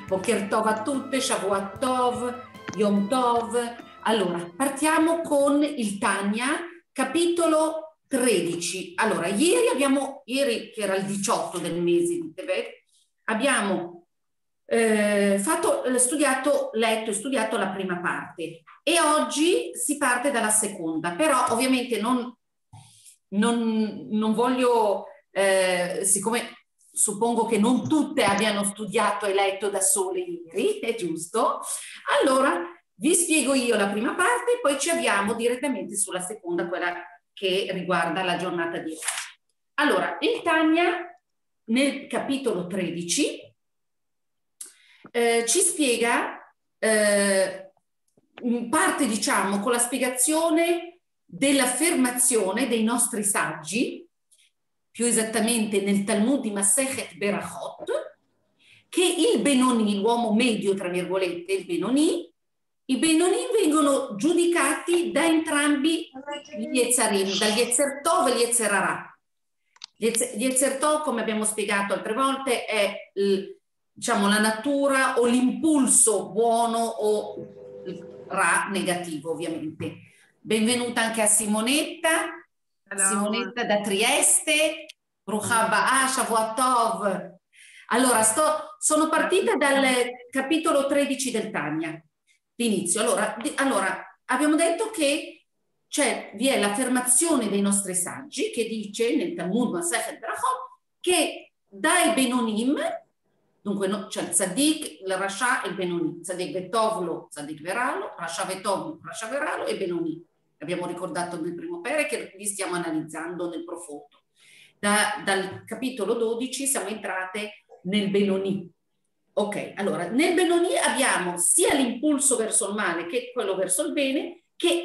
Boker Tov a tutte, Shavuot Tov, Yom Tov. Allora, partiamo con il Tanya, capitolo 13. Allora, ieri che era il 18 del mese di Tevet, abbiamo letto e studiato la prima parte e oggi si parte dalla seconda, però ovviamente non voglio, siccome suppongo che non tutte abbiano studiato e letto da sole ieri, è giusto? Allora vi spiego io la prima parte e poi ci avviamo direttamente sulla seconda, quella che riguarda la giornata di oggi. Allora, il Tanya nel capitolo 13 ci spiega, parte diciamo con la spiegazione dell'affermazione dei nostri saggi, più esattamente nel Talmud di Masechet Berachot, che il Benoni, l'uomo medio tra virgolette, i Benoni vengono giudicati da entrambi gli Yetzarim, dal Yetzer Tov e Yetzer Hara. Yetzer Tov, come abbiamo spiegato altre volte, è diciamo la natura o l'impulso buono o Ra negativo, ovviamente. Benvenuta anche a Simonetta. Simonetta da Trieste, Brucha Ba'a, Shavuot Tov. Allora, sono partita dal capitolo 13 del Tanya, l'inizio. Allora, abbiamo detto che vi è l'affermazione dei nostri saggi che dice nel Talmud Masechet Berachot che dai Benonim, dunque c'è il Tzadik, il Rasha e il Benoni, Tzadik Vetovlo, Tzadik Veralo, Rasha Vetovlo, Rasha Veralo e Benoni. Abbiamo ricordato nel primo pere che li stiamo analizzando nel profondo. Dal capitolo 12 siamo entrate nel Benoni. Ok, allora nel Benoni abbiamo sia l'impulso verso il male che quello verso il bene, che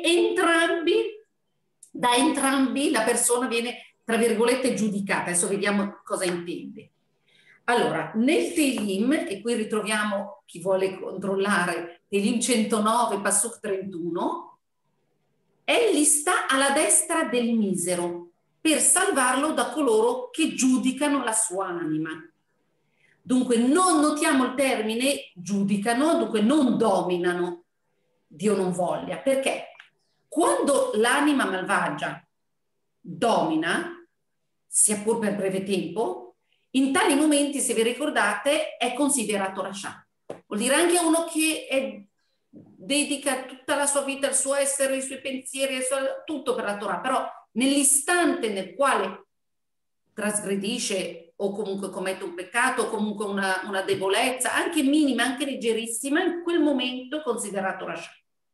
da entrambi la persona viene, tra virgolette, giudicata. Adesso vediamo cosa intende. Allora, nel Tehillim, e qui ritroviamo chi vuole controllare, Tehillim 109, Pasuk 31, egli sta alla destra del misero per salvarlo da coloro che giudicano la sua anima. Dunque non notiamo il termine giudicano, dunque non dominano, Dio non voglia, perché quando l'anima malvagia domina, sia pur per breve tempo, in tali momenti, se vi ricordate, è considerato Rasha. Vuol dire anche uno che dedica tutta la sua vita, il suo essere, i suoi pensieri, tutto per la Torah, però nell'istante nel quale trasgredisce o comunque commette un peccato o comunque una debolezza, anche minima, anche leggerissima, in quel momento considerato Rasha.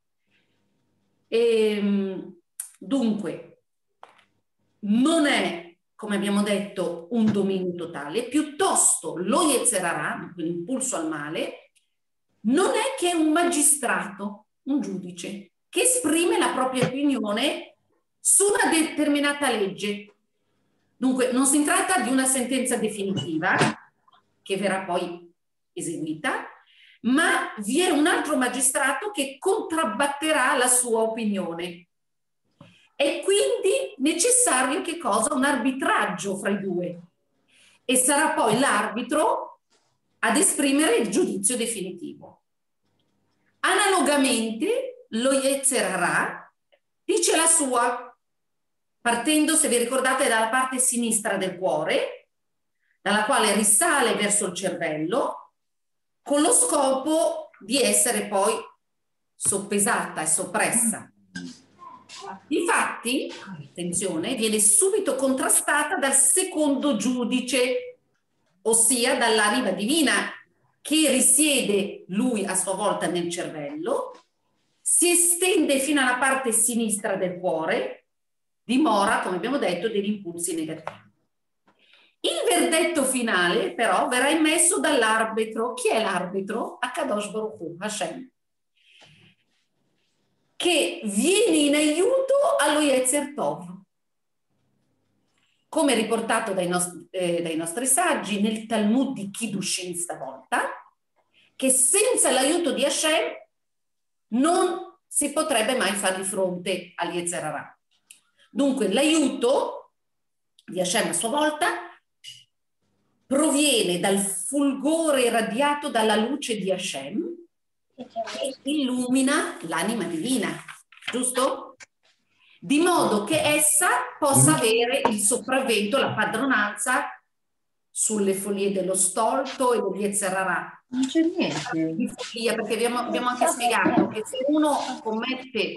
Dunque, non è, come abbiamo detto, un dominio totale, piuttosto lo Yetzer Hara, l'impulso al male, non è che un magistrato, un giudice, che esprime la propria opinione su una determinata legge. Dunque, non si tratta di una sentenza definitiva, che verrà poi eseguita, ma vi è un altro magistrato che contrabbatterà la sua opinione. È quindi necessario che cosa? Un arbitraggio fra i due. E sarà poi l'arbitro ad esprimere il giudizio definitivo. Analogamente, lo Yetzer Hara dice la sua, partendo, se vi ricordate, dalla parte sinistra del cuore, dalla quale risale verso il cervello, con lo scopo di essere poi soppesata e soppressa. Infatti, attenzione, viene subito contrastata dal secondo giudice, ossia dall'anima divina, che risiede lui a sua volta nel cervello, si estende fino alla parte sinistra del cuore, dimora, come abbiamo detto, degli impulsi negativi. Il verdetto finale, però, verrà emesso dall'arbitro. Chi è l'arbitro? Akadosh Baruch Hu, Hashem, che viene in aiuto allo Yetzer Tov. Come riportato dai nostri saggi nel Talmud di Kiddushin stavolta, che senza l'aiuto di Hashem non si potrebbe mai fare fronte agli Yetzer Hara. Dunque l'aiuto di Hashem a sua volta proviene dal fulgore irradiato dalla luce di Hashem che illumina l'anima divina, giusto? Di modo che essa possa avere il sopravvento, la padronanza sulle follie dello stolto e degli Yetzirah. Non c'è niente. Di follia, perché abbiamo anche spiegato che se uno commette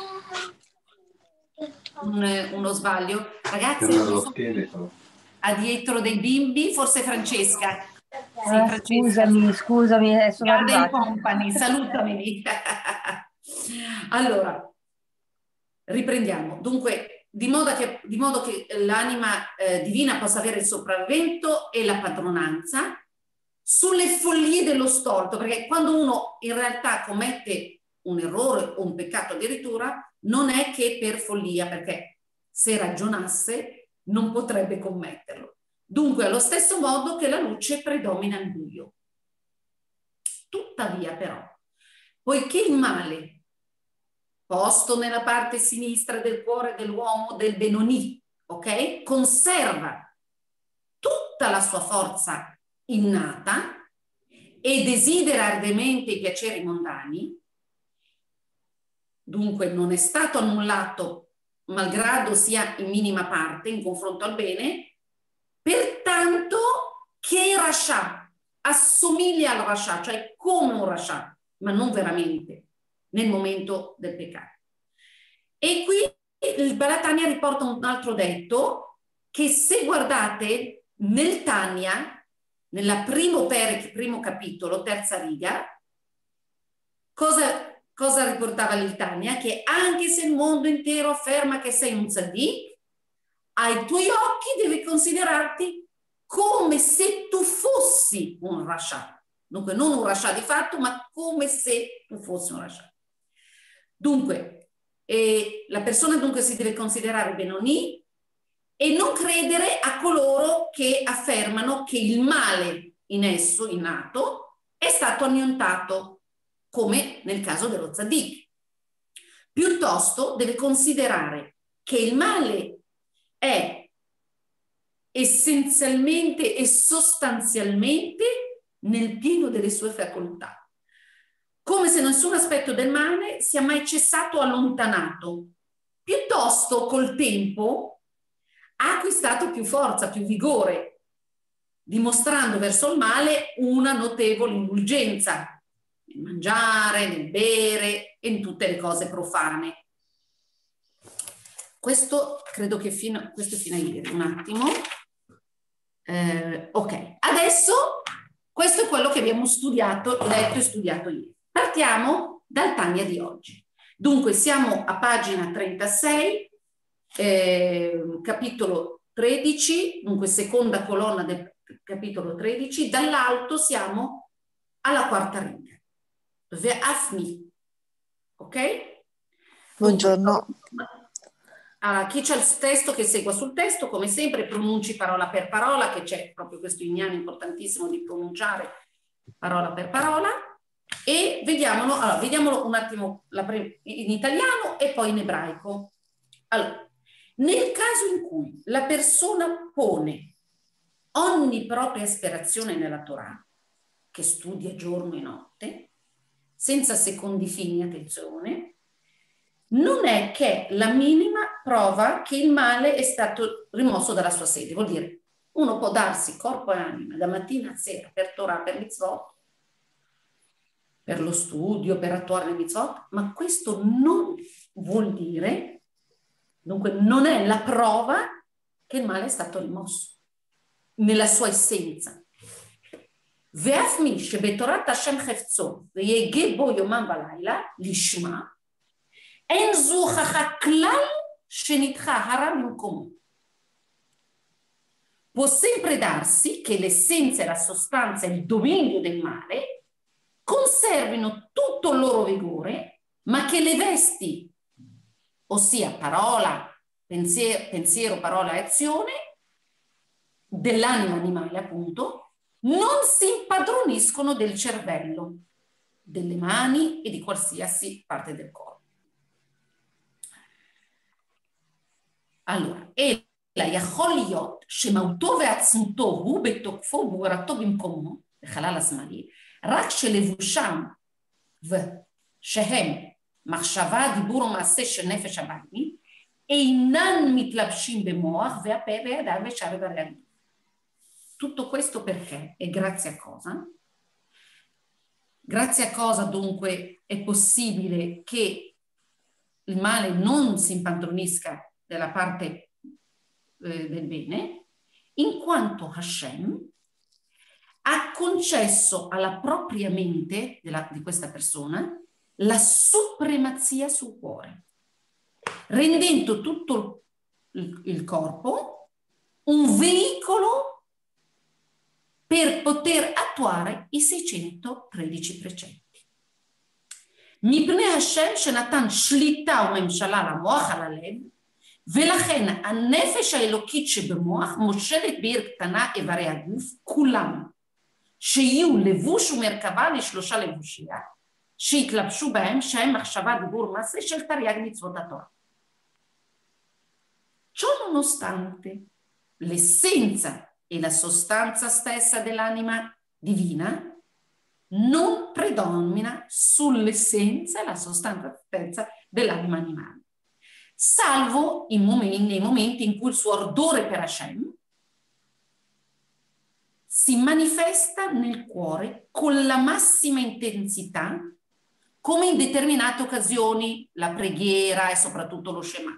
uno sbaglio, ragazzi, ha dietro dei bimbi, forse Francesca. Sì, Francesca. Scusami, sono arrivata. Company, salutami. Allora, riprendiamo. Dunque, di modo che l'anima divina possa avere il sopravvento e la padronanza sulle follie dello stolto, perché quando uno in realtà commette un errore o un peccato addirittura, non è che per follia, perché se ragionasse non potrebbe commetterlo. Dunque, allo stesso modo che la luce predomina il buio. Tuttavia, però, poiché il male, posto nella parte sinistra del cuore dell'uomo, del Benoni, ok? Conserva tutta la sua forza innata e desidera ardemente i piaceri mondani, dunque non è stato annullato malgrado sia in minima parte in confronto al bene, pertanto che Rasha assomiglia al Rasha, cioè come un Rasha, ma non veramente nel momento del peccato. E qui il Balatania riporta un altro detto che, se guardate nel Tanya, nella primo capitolo, terza riga, cosa riportava il Tanya? Che anche se il mondo intero afferma che sei un tzaddik, ai tuoi occhi devi considerarti come se tu fossi un rasha. Dunque non un rasha di fatto, ma come se tu fossi un rasha. Dunque, la persona dunque si deve considerare Benoni e non credere a coloro che affermano che il male in esso, innato, è stato annientato, come nel caso dello tzaddik. Piuttosto deve considerare che il male è essenzialmente e sostanzialmente nel pieno delle sue facoltà, come se nessun aspetto del male sia mai cessato o allontanato. Piuttosto col tempo ha acquistato più forza, più vigore, dimostrando verso il male una notevole indulgenza nel mangiare, nel bere e in tutte le cose profane. Questo credo che questo è fino a ieri, un attimo. Ok, adesso questo è quello che abbiamo studiato, letto e studiato ieri. Partiamo dal Tanya di oggi. Dunque siamo a pagina 36, capitolo 13, dunque seconda colonna del capitolo 13, dall'alto siamo alla quarta riga. Ve'afmi, ok? Buongiorno. Allora, chi c'è il testo che segua sul testo, come sempre pronunci parola per parola, che c'è proprio questo inyan importantissimo di pronunciare parola per parola, e vediamolo un attimo in italiano e poi in ebraico. Allora, nel caso in cui la persona pone ogni propria aspirazione nella Torah, che studia giorno e notte, senza secondi fini, attenzione, non è che la minima prova che il male è stato rimosso dalla sua sede. Vuol dire, uno può darsi corpo e anima da mattina a sera per Torah, per mitzvot, per lo studio, per attuare le mitzvot, ma questo non vuol dire, dunque non è la prova che il male è stato rimosso nella sua essenza. ואף מי שבתורת השם חפצו ויגה בו יומם ולילה לשמה, אין זו הוכחה כלל שנדחה הרע ממקומו. Può sempre darsi che l'essenza e la sostanza e il dominio del male conservino tutto il loro vigore, ma che le vesti, ossia parola, pensiero, parola e azione, dell'anima animale appunto, non si impadroniscono del cervello, delle mani e di qualsiasi parte del corpo. Allora, e יכול להיות שמהותו ועצמותו הוא בתוקפו ובהורתו במקומו, בחלל השמאלי, רק שלבושם ושהם מחשבה, דיבור או מעשה של נפש הבעמית, אינן מתלבשים במוח והפה והידיים ושאר איברי הגוף. Tutto questo perché? E grazie a cosa? Grazie a cosa dunque è possibile che il male non si impadronisca della parte del bene, in quanto Hashem ha concesso alla propria mente di questa persona la supremazia sul cuore, rendendo tutto il corpo un veicolo per poter attuare i 613 precetti. מפני השם שנתן שליטה וממשלה למוח על הלב, ולכן הנפש האלוקית שבמוח מושלת בעיר קטנה איברי הגוף, כולם, שיהיו לבוש ומרכבה לשלושה לבושיה, שהתלבשו בהם, שהם מחשבה, דיבור, מעשה של תרי"ג מצוות התורה. Ciò nonostante, l'essenza e la sostanza stessa dell'anima divina non predomina sull'essenza e la sostanza stessa dell'anima animale, salvo nei momenti in cui il suo ardore per Hashem si manifesta nel cuore con la massima intensità, come in determinate occasioni la preghiera e soprattutto lo Shema.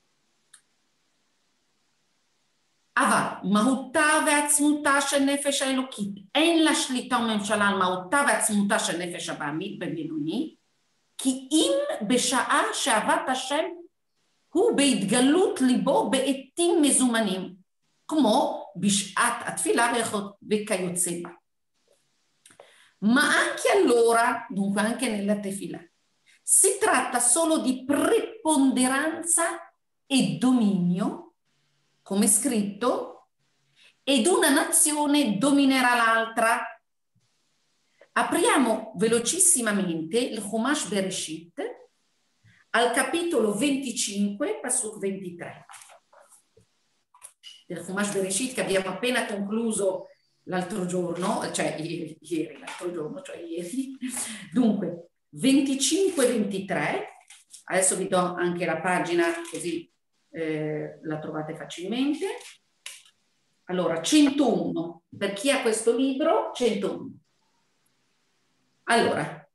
אבל מהותה ועצמותה של נפש האלוקית אין לה שליטה וממשלה על מהותה ועצמותה של נפש הבעמית בבינוני, כי אם בשעה שאהבת השם הוא בהתגלות libo בעתים מזומנים, כמו בשעת התפילה וכיוצא בה. Ma anche allora, dunque anche nella tefila, si tratta solo di preponderanza e dominio, come scritto, ed una nazione dominerà l'altra. Apriamo velocissimamente il Chumash Bereshit al capitolo 25, Pasuk 23. Del Chumash Bereshit che abbiamo appena concluso l'altro giorno, cioè ieri, l'altro giorno, cioè ieri. Dunque, 25-23, adesso vi do anche la pagina così la trovate facilmente. Allora, 101, per chi ha questo libro, 101. Allora,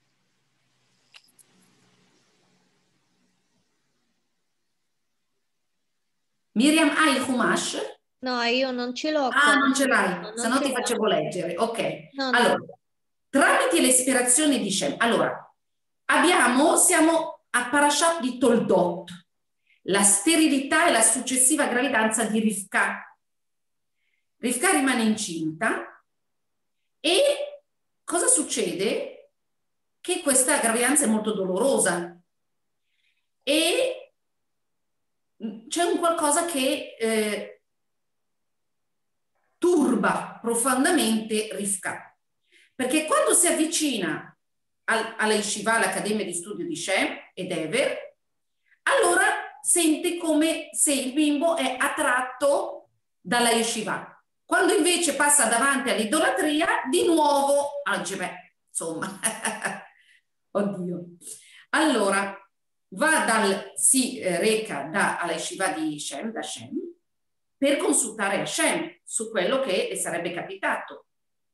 Miriam, hai il Chumash? No, io non ce l'ho. Ah, non ce l'hai, se no ti facevo leggere. Ok, no, allora, tramite l'ispirazione di Shem. Allora, siamo a Parashat di Toldot, la sterilità e la successiva gravidanza di Rivka. Rivka rimane incinta e cosa succede? Che questa gravidanza è molto dolorosa e c'è un qualcosa che turba profondamente Rivka, perché quando si avvicina alla Yeshiva, all'Accademia di Studio di Shem ed Ever, allora sente come se il bimbo è attratto dalla Yeshiva. Quando invece passa davanti all'idolatria, di nuovo, beh, insomma, oddio. Allora, si reca alla Yeshiva di Shem, da Shem, per consultare Hashem su quello che le sarebbe capitato.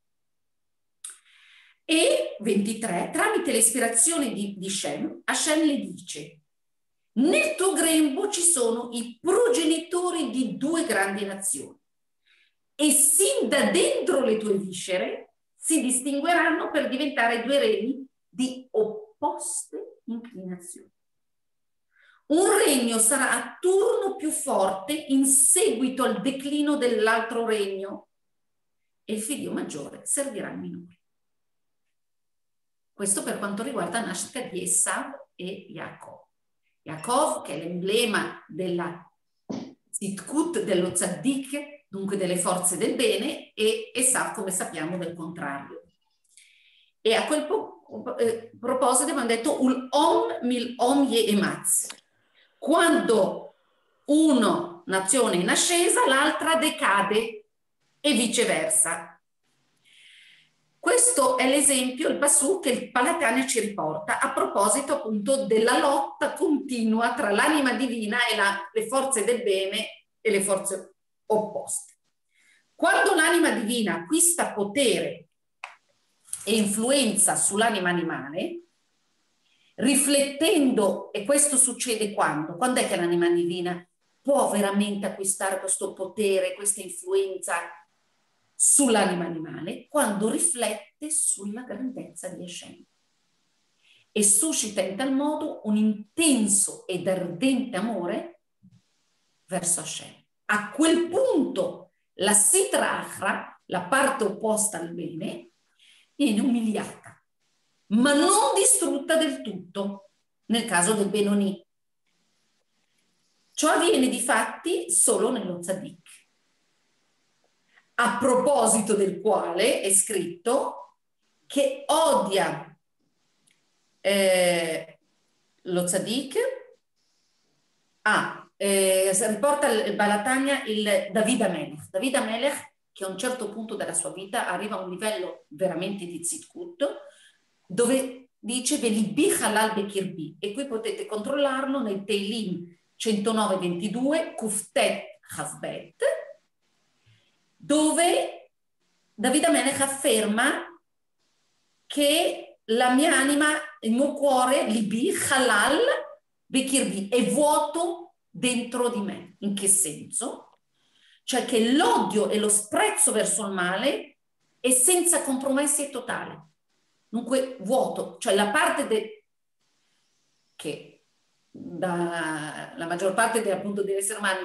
E 23, tramite l'ispirazione di Shem, Hashem le dice: nel tuo grembo ci sono i progenitori di due grandi nazioni e sin da dentro le tue viscere si distingueranno per diventare due regni di opposte inclinazioni. Un regno sarà a turno più forte in seguito al declino dell'altro regno e il figlio maggiore servirà il minore. Questo per quanto riguarda la nascita di Esav e Yaakov. Yaakov, che è l'emblema della Tzidkut, dello Tzaddik, dunque delle forze del bene, e Esav, come sappiamo, del contrario. E a quel proposito abbiamo detto Ul Om Mil Om Ye'ematz. Quando uno nazione in ascesa, l'altra decade e viceversa. Questo è l'esempio, il pasù che il Palatania ci riporta a proposito appunto della lotta continua tra l'anima divina e le forze del bene e le forze opposte. Quando l'anima divina acquista potere e influenza sull'anima animale, riflettendo, e questo succede quando? Quando è che l'anima divina può veramente acquistare questo potere, questa influenza sull'anima animale? Quando riflette sulla grandezza di Hashem e suscita in tal modo un intenso ed ardente amore verso Hashem. A quel punto la Sitra Achra, la parte opposta al bene, viene umiliata, ma non distrutta del tutto, nel caso del Benoni. Ciò avviene difatti solo nello Tzadik, a proposito del quale è scritto che odia lo Tzadik, riporta il Balatania il David Amelech. David Amelech, che a un certo punto della sua vita arriva a un livello veramente di Tzidkut, dove dice Velibi halal bekirbi, e qui potete controllarlo nel Teilim 109-22, Kuftet Havbet, dove David Amelech afferma che la mia anima, il mio cuore, libi halal bekirbi, è vuoto dentro di me. In che senso? Cioè che l'odio e lo sprezzo verso il male è senza compromessi e totale. Dunque vuoto, cioè la parte che la maggior parte appunto degli esseri umani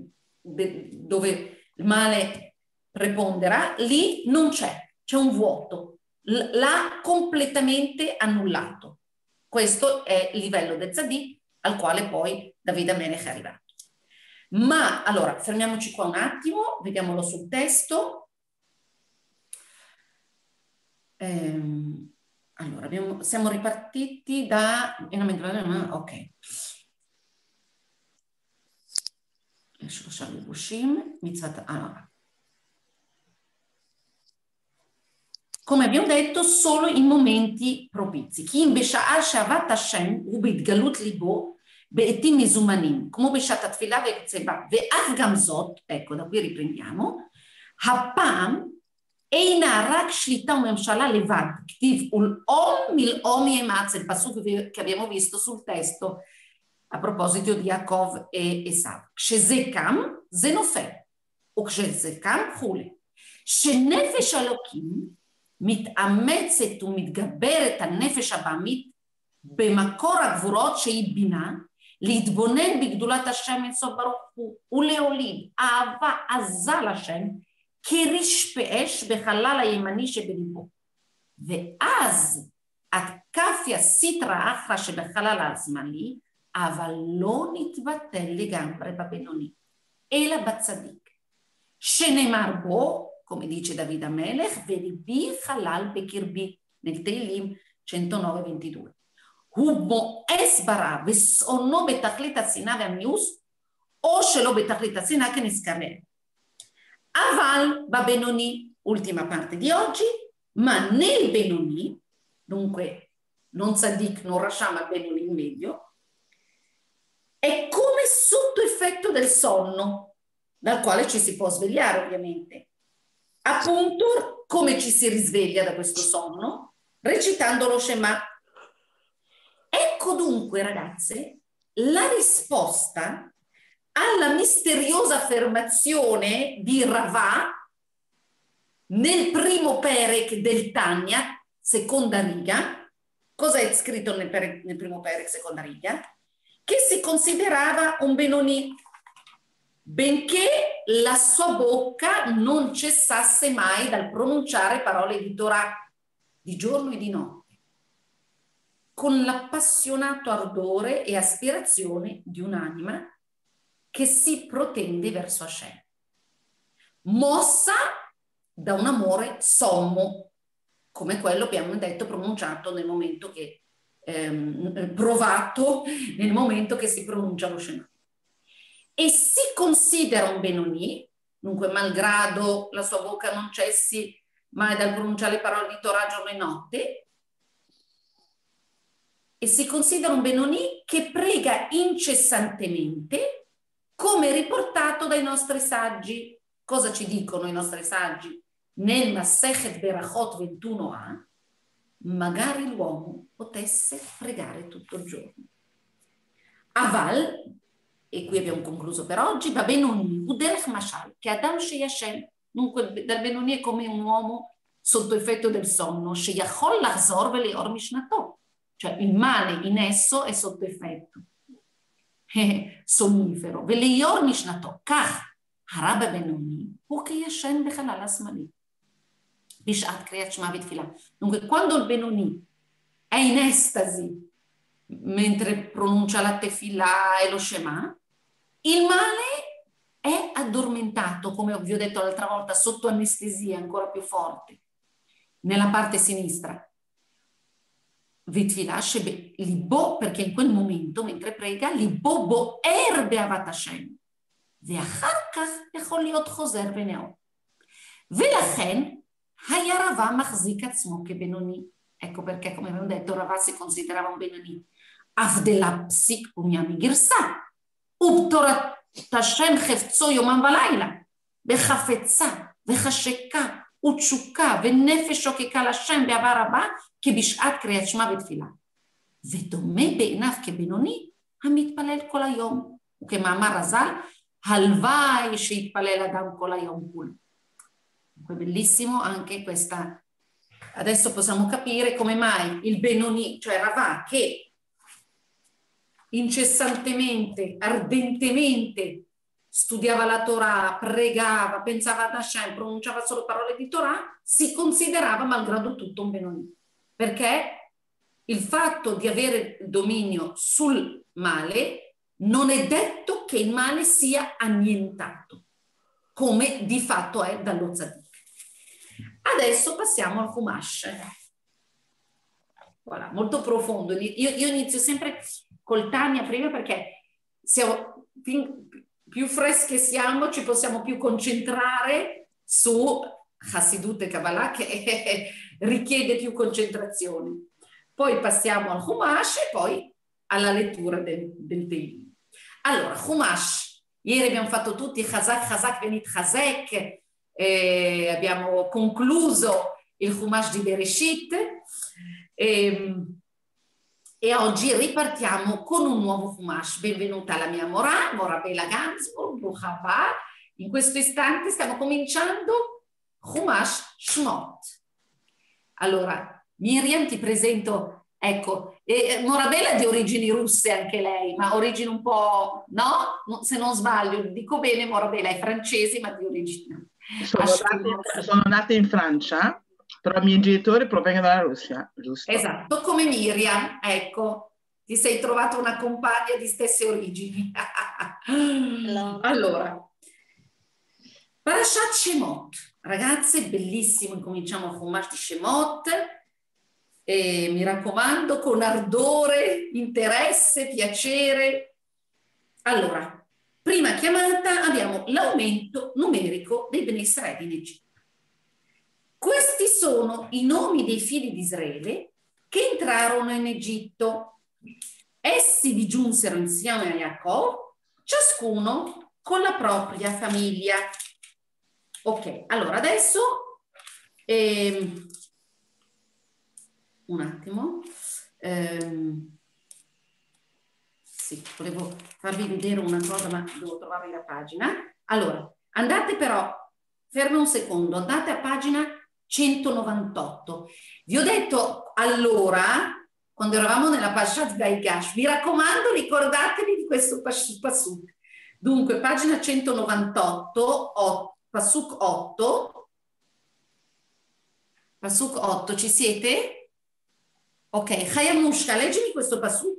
dove il male prepondera, lì non c'è un vuoto, l'ha completamente annullato. Questo è il livello del Tzaddik al quale poi David Amelech è arrivato. Ma allora fermiamoci qua un attimo, vediamolo sul testo. Allora, siamo ripartiti da... Ok. Allora. Come abbiamo detto, solo in momenti propizi. Chi invece ha shavat Hashem ubid galut libo בעתים מזומנים, כמו בשעת התפילה וקצבה, ואף גם זאת, ecco, da qui riprendiamo, הפעם אינה רק שליטה וממשלה לבד, כתיב ולאום מלאום יאמץ, il passaggio che abbiamo visto sul testo a proposito di Yaakov e Esav. כשזה קם, זה נופל, וכשזה קם, חולה. שנפש אלוקים מתאמצת ומתגברת הנפש הבעמית במקור הגבורות שהיא בינה, להתבונן בגדולת השם אינסוף ברוך הוא ולהוליד אהבה עזה לשם כריש באש בחלל הימני שבליבו. ואז עד כף הסיטרא אחרא שבחלל השמאלי, אבל לא נתבטל לגמרי בבינוני, אלא בצדיק. שנאמר בו, come dice David Amelech, וליבי חלל בקרבי, nel Teilim 109-22. הוא מואס ברע ושונאו בתכלית השנאה והמיאוס, או שלא בתכלית השנאה כנזכרנו. אבל בבינוני, ultima parte di oggi, ma nel Benoni, dunque non Tzadik, non Rasha, ma Benoni in medio, è come sotto effetto del sonno, dal quale ci si può svegliare ovviamente. Appunto, come ci si risveglia da questo sonno? Recitando lo Shema. Ecco dunque, ragazze, la risposta alla misteriosa affermazione di Ravà nel primo perek del Tanya, seconda riga. Cosa è scritto nel primo perek, seconda riga? Che si considerava un Benoni, benché la sua bocca non cessasse mai dal pronunciare parole di Torah di giorno e di notte, con l'appassionato ardore e aspirazione di un'anima che si protende verso Hashem, mossa da un amore sommo, come quello abbiamo detto pronunciato nel momento che provato nel momento che si pronuncia lo Shema. e si considera un Benoni, dunque malgrado la sua bocca non cessi mai dal pronunciare le parole di Torah giorno e notte, e si considera un Benoni che prega incessantemente, come riportato dai nostri saggi. Cosa ci dicono i nostri saggi? Nel Masechet Berachot 21a, magari l'uomo potesse pregare tutto il giorno. Aval, e qui abbiamo concluso per oggi, va Benoni, Uderech Mashal, che Adam Sheyashem, dunque dal Benoni è come un uomo sotto effetto del sonno, Sheyachol Lachzor Veleor Mishnato, cioè il male in esso è sotto effetto sonnifero. Veleor Mishnato, Kach, Harab Benoni, Ukeyashem Bechalal Asmali, Bishat Kriyat Shema V'Tfilah. Dunque quando il Benoni è in estasi mentre pronuncia la Tefillah e lo Shema, il male è addormentato, come vi ho detto l'altra volta, sotto anestesia ancora più forte, nella parte sinistra. Vitfilah Shebe Libo, perché in quel momento, mentre prega, Libo Boer Be'avat Hashem, ואחר כך יכול להיות חוזר ונאור. ולכן היה רבא מחזיק עצמו כבינוני. Ecco perché, come abbiamo detto, Ravà si considerava un Benoni. Avdela psik punyami girsa. Ubtorat Hashem חפצו יומם ולילה. בחפצה וחשקה ותשוקה ונפש שוקקה לשם באהבה רבה כבשעת קריאת שמע ותפילה. ודומה בעיניו כבינוני המתפלל כל היום. וכמאמר רז"ל, הלוואי שיתפלל אדם כל היום כולו. È bellissimo anche questa. Adesso possiamo capire come mai il Benoni, cioè Ravà, che incessantemente, ardentemente studiava la Torah, pregava, pensava ad Hashem, pronunciava solo parole di Torah, si considerava malgrado tutto un Benoni. Perché il fatto di avere dominio sul male non è detto che il male sia annientato, come di fatto è dallo Tzadik. Adesso passiamo al Chumash. Voilà, molto profondo. Io inizio sempre col Tanya prima perché più fresche siamo, ci possiamo più concentrare su Hassidut e Kabbalah, che richiede più concentrazione. Poi passiamo al Chumash e poi alla lettura del Tehillim. Allora, Chumash. Ieri abbiamo fatto tutti Chazak Venit Chazek, abbiamo concluso il Chumash di Bereshit e oggi ripartiamo con un nuovo Chumash. Benvenuta alla mia Mora Bela Gansburg, Brucha Haba. In questo istante stiamo cominciando Chumash Shmot. Allora, Miriam, ti presento, ecco, Morabella è di origini russe anche lei, ma origini un po', no? Se non sbaglio, dico bene, Morabella è francese, ma di origini. Sono nata in Francia, però i miei genitori provengono dalla Russia, giusto? Esatto, come Miriam, ecco, ti sei trovata una compagna di stesse origini. Allora, Parashat Shemot, ragazze, bellissimo, incominciamo a Chumash di Shemot, e mi raccomando, con ardore, interesse, piacere. Allora, prima chiamata abbiamo l'aumento numerico dei Bnei Israele in Egitto. Questi sono i nomi dei figli di Israele che entrarono in Egitto. Essi vi giunsero insieme a Jacob, ciascuno con la propria famiglia. Ok, allora adesso un attimo. Sì, volevo farvi vedere una cosa, ma devo trovare la pagina. Allora, andate però, fermi un secondo, andate a pagina 198. Vi ho detto allora, quando eravamo nella Parashat Vaigash, vi raccomando, ricordatevi di questo pasuk. Dunque, pagina 198, pasuk 8. Pasuk 8, ci siete? Ok, Chayamushka, leggimi questo pasuk.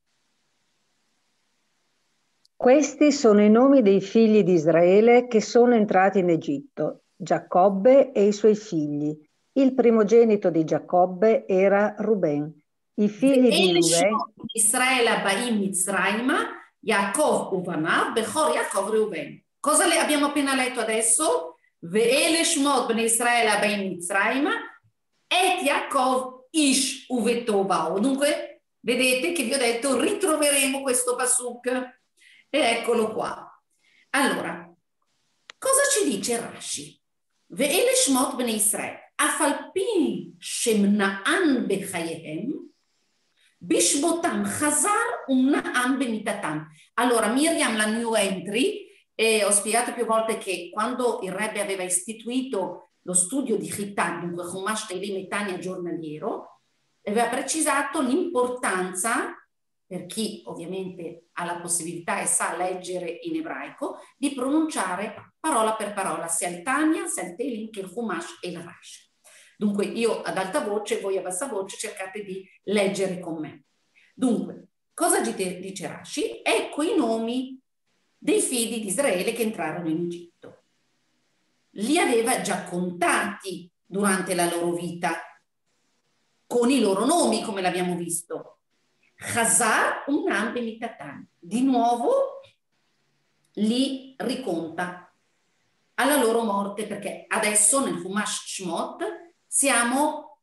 Questi sono i nomi dei figli di Israele che sono entrati in Egitto, Giacobbe e i suoi figli. Il primogenito di Giacobbe era Ruben. I figli di Ruben, Israele Baim Mitzrayma, Yaakov uvanav bechor Yaakov Reuven. Cosa le abbiamo appena letto adesso? Ve'ele shmot bnei Israele abein Mitzrayim et Yaakov ish uvetovao. Dunque, vedete che vi ho detto ritroveremo questo pasuk. E eccolo qua. Allora, cosa ci dice Rashi? Ve'ele shmot bnei Israele afal pi shemna'an bechayehem bishbotam chazar umna'an bemitatam. Allora, Miriam, la new entry, ho spiegato più volte che quando il Rebbe aveva istituito lo studio di Chittah, dunque Chumash Teilim e Tanya giornaliero, aveva precisato l'importanza, per chi ovviamente ha la possibilità e sa leggere in ebraico, di pronunciare parola per parola, sia il Tanya, sia il Teilim, che il Chumash e il Rashi. Dunque io ad alta voce, voi a bassa voce cercate di leggere con me. Dunque, cosa dice Rashi? Ecco i nomi dei figli di Israele che entrarono in Egitto. Li aveva già contati durante la loro vita, con i loro nomi, come l'abbiamo visto. Chazar Umnam Bemikatan. Di nuovo li riconta alla loro morte, perché adesso nel Chumash Shmot siamo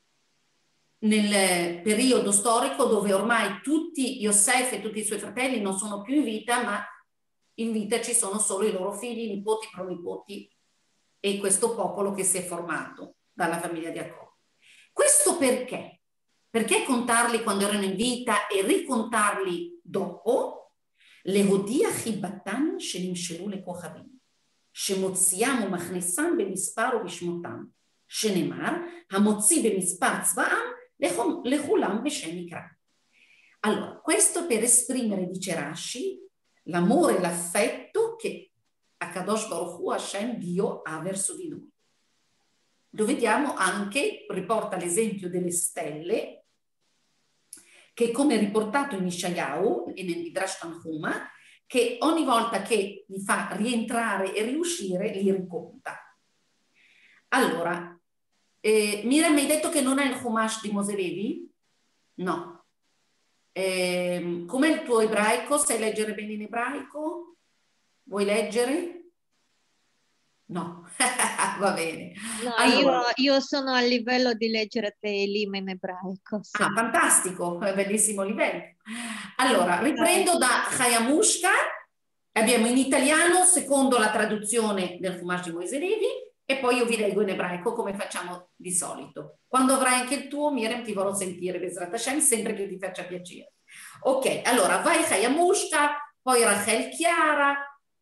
nel periodo storico dove ormai tutti Yosef e tutti i suoi fratelli non sono più in vita, ma in vita ci sono solo i loro figli, nipoti, pronipoti e questo popolo che si è formato dalla famiglia di Giacobbe. Questo perché? Perché contarli quando erano in vita e ricontarli dopo? Lehodia chibatan shenimshelu lekochavim שמוציאם ומכניסם במספר ובשמותם, שנאמר, המוציא במספר צבאם לכולם בשם יקרא. Allora, questo per esprimere, dice Rashi, l'amore e l'affetto che Akadosh Baruch Hu, Hashem, Dio, ha verso di noi. Lo vediamo anche, riporta l'esempio delle stelle, che come riportato in Ishayahu e nel Midrash Tanhuma, che ogni volta che li fa rientrare e riuscire li riconta. Allora, Miriam, mi hai detto che non è il Chumash di Mosè Levi? No. Com'è il tuo ebraico? Sai leggere bene in ebraico? Vuoi leggere? No, va bene. No, Allora, io sono a livello di leggere Teilim in ebraico. Sì. Ah, fantastico, bellissimo livello. Allora, riprendo da Hayamushka, abbiamo in italiano, secondo la traduzione del Chumash di Mosè Levi, e poi io vi leggo in ebraico come facciamo di solito. Quando avrai anche il tuo, Miriam, ti vorrò sentire, Bezrat Hashem, sempre che ti faccia piacere. Ok, allora, vai Hayamushka, poi Rachel Chiara,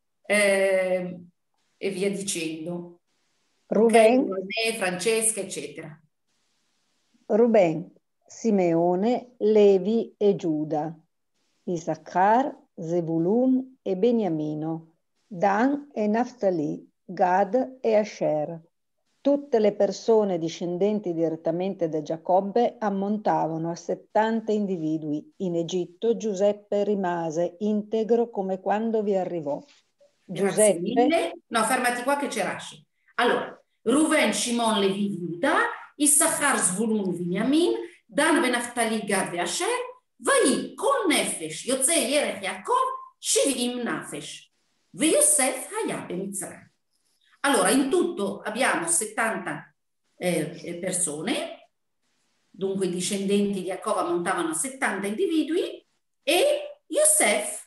e via dicendo. Ruben, Okay, Francesca, eccetera. Ruben, Simeone, Levi e Giuda, Isaccar, Zebulun e Beniamino, Dan e Naftali, Gad e Asher. Tutte le persone discendenti direttamente da Giacobbe ammontavano a 70 individui. In Egitto Giuseppe rimase integro come quando vi arrivò. Grazie Giuseppe, mille. No, fermati qua che c'è Rashi. Allora, Ruven, Shimon, Levi, Giuda, Issachar, Zvulun, Binyamin, Dan, Naftali, Gad e Asher, Vai, Kol Nefesh, Yotzei, Yerech, Yaakov, Shivim Nafesh, Ve Yosef, Hayab e Mitzrayim. Allora, in tutto abbiamo 70 persone, dunque i discendenti di Giacobbe ammontavano a 70 individui, e Yosef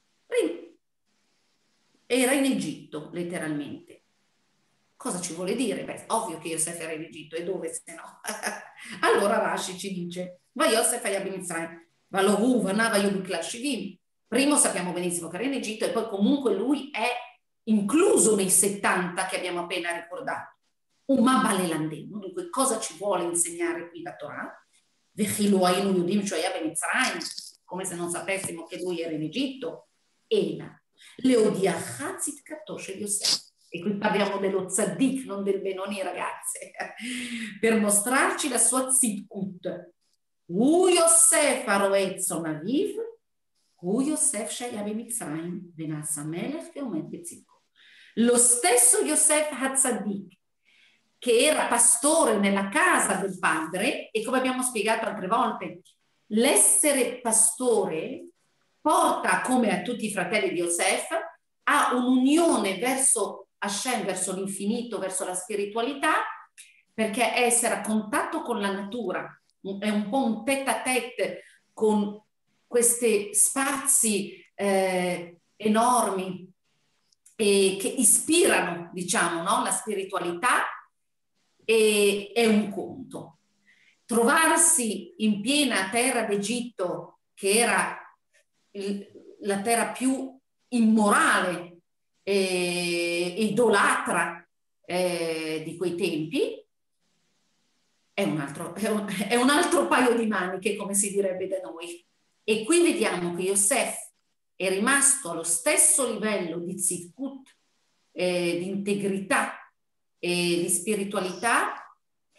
era in Egitto, letteralmente. Cosa ci vuole dire? Beh, ovvio che Yosef era in Egitto, e dove se no? Allora Rashi ci dice, va Yosef Hayab e Mitzrayim, va Lohu, va Nava Yobikla Shivim. Primo sappiamo benissimo che era in Egitto, e poi comunque lui è incluso nei 70 che abbiamo appena ricordato. Un Mabalelandeno. Dunque, cosa ci vuole insegnare qui la Torah? Come se non sapessimo che lui era in Egitto. Ela, Leodiachazit Katoshe Yosef. E qui parliamo dello tzaddik, non del Benoni, ragazze, per mostrarci la sua tzidkut. Hu Yosef Aroetzon Aviv, Hu Yosef Shaya Bemitzrayim, Venasa Melech che omed betzidkut. Lo stesso Yosef Hatzadik, che era pastore nella casa del padre, e come abbiamo spiegato altre volte, l'essere pastore porta, come a tutti i fratelli di Yosef, a un'unione verso Hashem, verso l'infinito, verso la spiritualità, perché essere a contatto con la natura è un po' un tête-à-tête con questi spazi enormi che ispirano, diciamo, no? La spiritualità, è un conto. Trovarsi in piena terra d'Egitto, che era la terra più immorale e idolatra di quei tempi, è un altro paio di maniche, come si direbbe da noi. E qui vediamo che Yosef è rimasto allo stesso livello di tzidkut, di integrità e di spiritualità,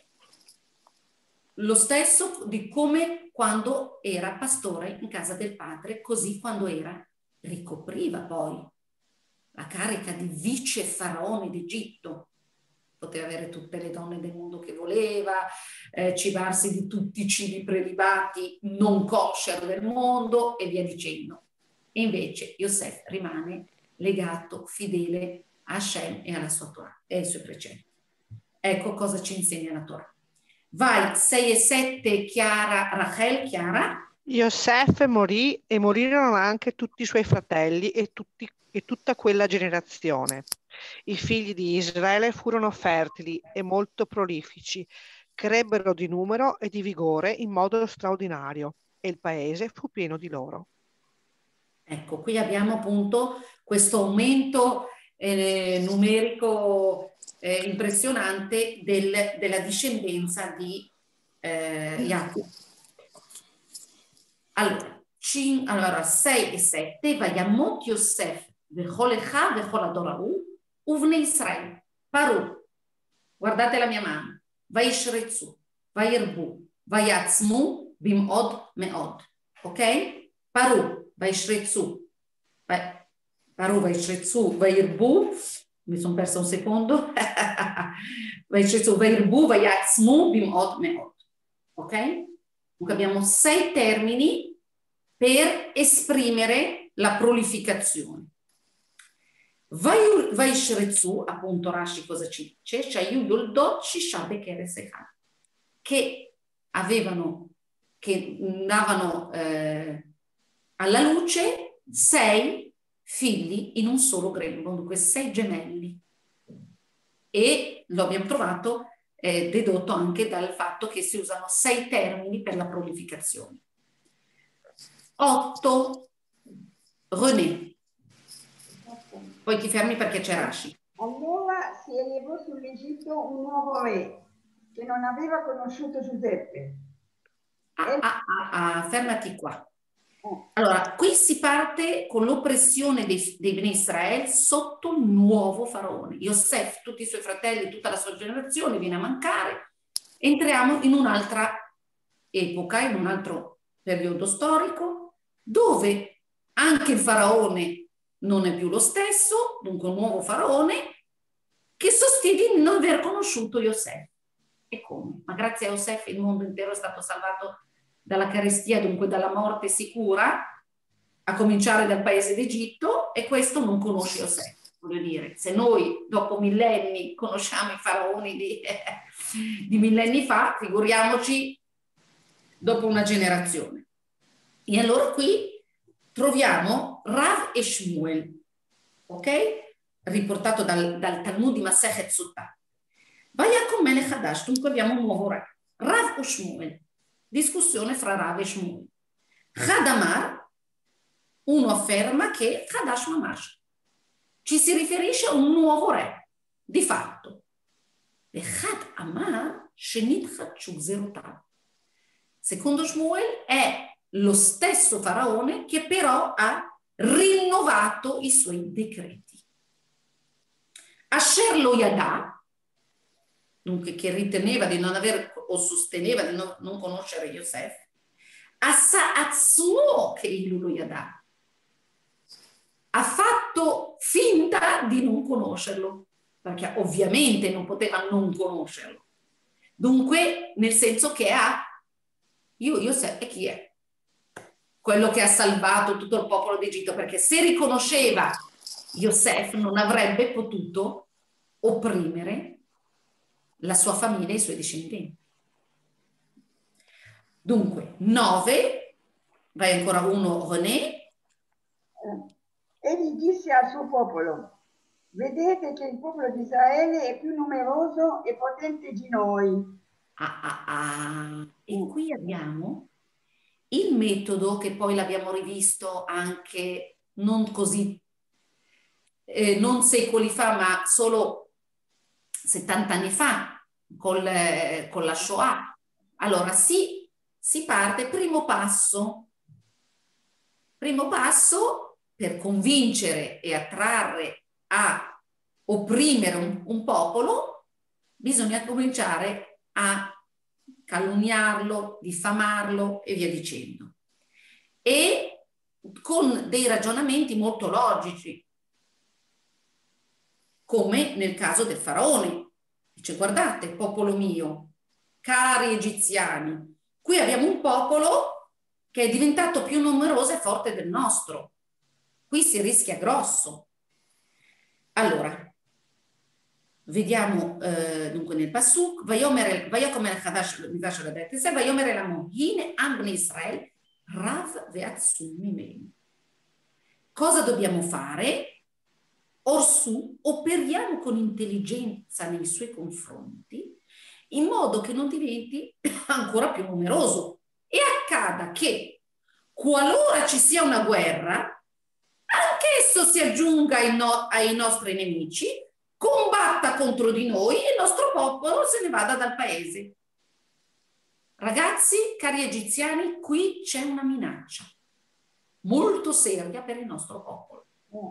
lo stesso di come quando era pastore in casa del padre, così quando ricopriva poi la carica di vice faraone d'Egitto. Poteva avere tutte le donne del mondo che voleva, cibarsi di tutti i cibi prelibati non kosher del mondo e via dicendo. E invece Yosef rimane legato, fedele a Hashem e alla sua Torah e ai suoi precetti. Ecco cosa ci insegna la Torah. Vai, 6 e 7, Chiara, Rachel, Chiara. Yosef morì e morirono anche tutti i suoi fratelli e tutta quella generazione. I figli di Israele furono fertili e molto prolifici, crebbero di numero e di vigore in modo straordinario e il paese fu pieno di loro. Ecco, qui abbiamo appunto questo aumento numerico impressionante della discendenza di Jacob. Allora, 6 e 7, Vayamot Yosef vechol echa vechol adorahu uvne Israel paru. Guardate la mia mano. Vaishretzu, vayirbu, vayatzmu bimod meod. Ok? Paru, vaishretzu, paru, vaishretzu, vayirbu. Mi sono persa un secondo. Vaishretzu, vayirbu, vayatzmu bimod meod. Ok? Dunque abbiamo 6 termini per esprimere la prolificazione. Vaishretzu, appunto Rashi cosa ci dice? Shayu yoldot shisha bekere sechan, che davano alla luce 6 figli in un solo grembo, dunque 6 gemelli. E lo abbiamo trovato dedotto anche dal fatto che si usano 6 termini per la prolificazione. 8, René. Poi ti fermi perché c'è Rashi. Allora si elevò sull'Egitto un nuovo re che non aveva conosciuto Giuseppe. Fermati qua. Allora, qui si parte con l'oppressione dei Bnei Israel sotto il nuovo faraone. Yosef, tutti i suoi fratelli, tutta la sua generazione viene a mancare. Entriamo in un'altra epoca, in un altro periodo storico, dove anche il faraone non è più lo stesso, dunque un nuovo faraone che sostiene di non aver conosciuto Yosef. E come? Ma grazie a Yosef il mondo intero è stato salvato dalla carestia, dunque dalla morte sicura, a cominciare dal paese d'Egitto, e questo non conosce Yosef. Voglio dire, se noi dopo millenni conosciamo i faraoni di millenni fa, figuriamoci dopo una generazione. E allora qui troviamo Rav e Shmuel, ok? Riportato dal Talmud di Masechet Sotah. Vayakom Melech Hadash, dunque abbiamo un nuovo re. Rav o Shmuel, discussione fra Rav e Shmuel. Hadamar, uno afferma che Hadash Mamash ci si riferisce a un nuovo re, di fatto. E Had Amar Shenit Chatshu Zerotav. Secondo Shmuel è lo stesso faraone che però ha rinnovato i suoi decreti. Asher lo Yadà, dunque che riteneva di non aver o sosteneva di non conoscere Yosef, Asa Atsuo che il lo Yadà, ha fatto finta di non conoscerlo, perché ovviamente non poteva non conoscerlo. Dunque, nel senso che Yosef, e chi è? quello che ha salvato tutto il popolo d'Egitto, perché se riconosceva Yosef non avrebbe potuto opprimere la sua famiglia e i suoi discendenti. Dunque, 9, vai ancora uno, René. Egli disse al suo popolo: vedete che il popolo di Israele è più numeroso e potente di noi. E qui abbiamo il metodo che poi l'abbiamo rivisto anche non così, non secoli fa, ma solo 70 anni fa con la Shoah. Allora si parte, primo passo per convincere e attrarre a opprimere un popolo, bisogna cominciare a calunniarlo, diffamarlo e via dicendo. E con dei ragionamenti molto logici, come nel caso del faraone. Dice: guardate, popolo mio, cari egiziani, qui abbiamo un popolo che è diventato più numeroso e forte del nostro. Qui si rischia grosso. Allora, vediamo dunque nel Pasuk, Vayomer Elamon, Hine Am Bnei Israel, Rav ve'atzum mimenu. Cosa dobbiamo fare? Orsù, operiamo con intelligenza nei suoi confronti, in modo che non diventi ancora più numeroso. E accada che, qualora ci sia una guerra, anch'esso si aggiunga ai nostri nemici, combatta contro di noi e il nostro popolo se ne vada dal paese. Ragazzi, cari egiziani, qui c'è una minaccia molto seria per il nostro popolo.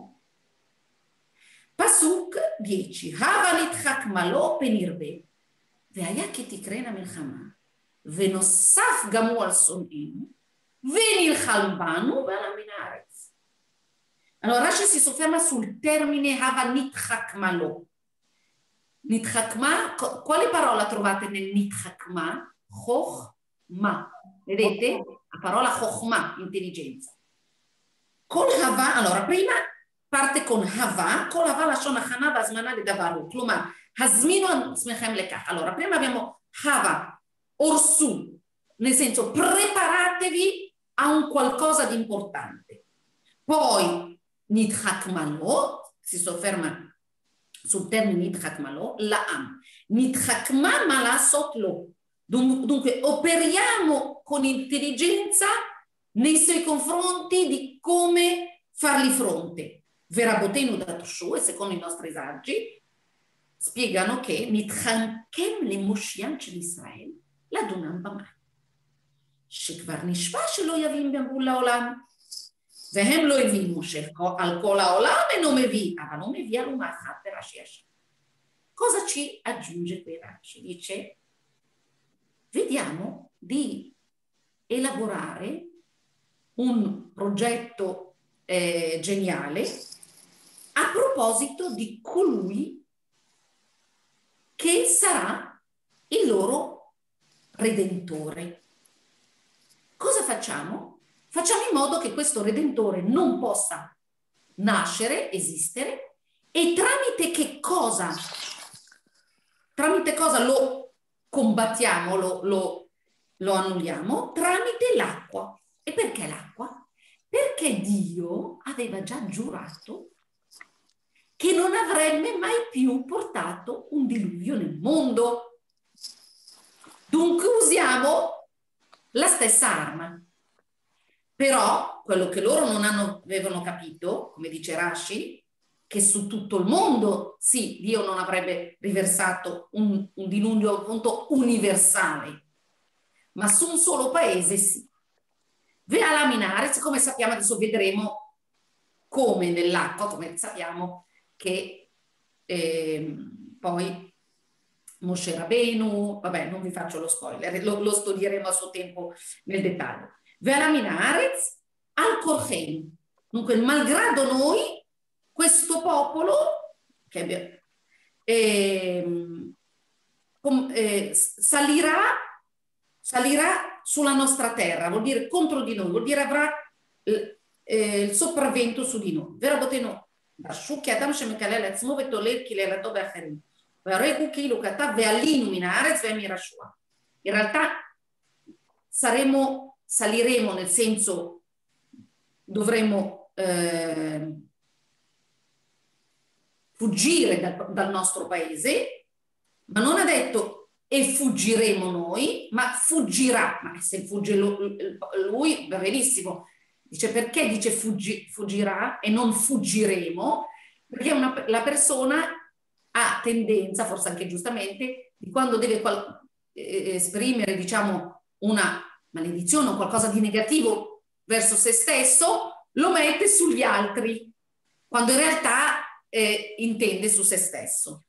Pasuk 10. Hava nitchak malo penirbe, והיה כי תקרנה מלחמה, ונוסף גמו על שונאינו, ונלחם banu ועלה מן הארץ. Allora Rashi si sofferma sul termine hava nitchakma lo. Nitchakma, quale parola trovate nel nitchakma? Chochma. Vedete? La parola chochma, intelligenza. Con hava, allora prima parte con hava, con hava לשון הכנה והזמנה לדבר, כלומר, הזמינו עצמכם לכך. Allora, prima abbiamo hava, orsu, nel senso preparatevi a un qualcosa di importante. Poi nitchakmalo, si sofferma sul termine nitchakmalo, la'am. Nitchakma malasot lo. Dunque operiamo con intelligenza nei suoi confronti di come fargli fronte. Verabotenu datoshu, e secondo i nostri saggi, spiegano che מתחנקם למושיען של ישראל לדונם במים, שכבר נשבע שלא יבין גם לעולם, והם לא הבינו שעל כל העולם אינו מביא, אבל הוא מביא על אומה אחת ברש"י השם. Cosa ci aggiunge qui Rashi? Dice: vediamo di elaborare un progetto geniale a proposito di colui che sarà il loro redentore. Cosa facciamo? Facciamo in modo che questo redentore non possa nascere, esistere, e tramite che cosa? Tramite cosa lo combattiamo, lo annulliamo? Tramite l'acqua. E perché l'acqua? Perché Dio aveva già giurato che non avrebbe mai più portato un diluvio nel mondo. Dunque usiamo la stessa arma. Però quello che loro non avevano capito, come dice Rashi, che su tutto il mondo, sì, Dio non avrebbe riversato un diluvio appunto universale, ma su un solo paese sì. Ve'ala min haaretz, come sappiamo, adesso vedremo come nell'acqua, come sappiamo che poi Moshe Rabbeinu, vabbè, non vi faccio lo spoiler, lo studieremo a suo tempo nel dettaglio. Ve'ala min haaretz al korcheinu. Dunque, malgrado noi, questo popolo che salirà sulla nostra terra, vuol dire contro di noi, vuol dire avrà il sopravvento su di noi. In realtà saliremo nel senso dovremo fuggire dal nostro paese, ma non ha detto e fuggiremo noi, ma fuggirà. Ma se fugge lui, va benissimo. Dice perché dice fuggirà e non fuggiremo? Perché la persona ha tendenza, forse anche giustamente, di quando deve esprimere, diciamo, una maledizione o qualcosa di negativo verso se stesso, lo mette sugli altri, quando in realtà intende su se stesso.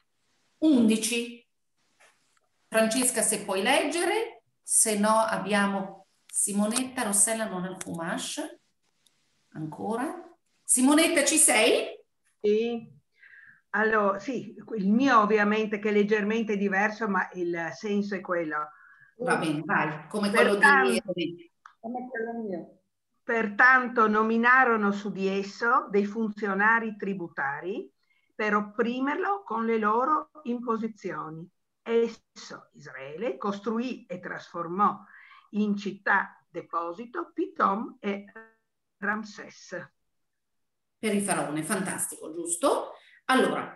11. Francesca, se puoi leggere, se no abbiamo Simonetta. Rossella non ha il Fumash ancora. Simonetta, ci sei? Sì. Allora, sì, il mio ovviamente che è leggermente diverso, ma il senso è quello. Va bene, vai, come quello di... Come quello mio. Pertanto nominarono su di esso dei funzionari tributari per opprimerlo con le loro imposizioni. Esso, Israele, costruì e trasformò in città deposito Pitom e Ramses. Per il faraone, fantastico, giusto? Allora,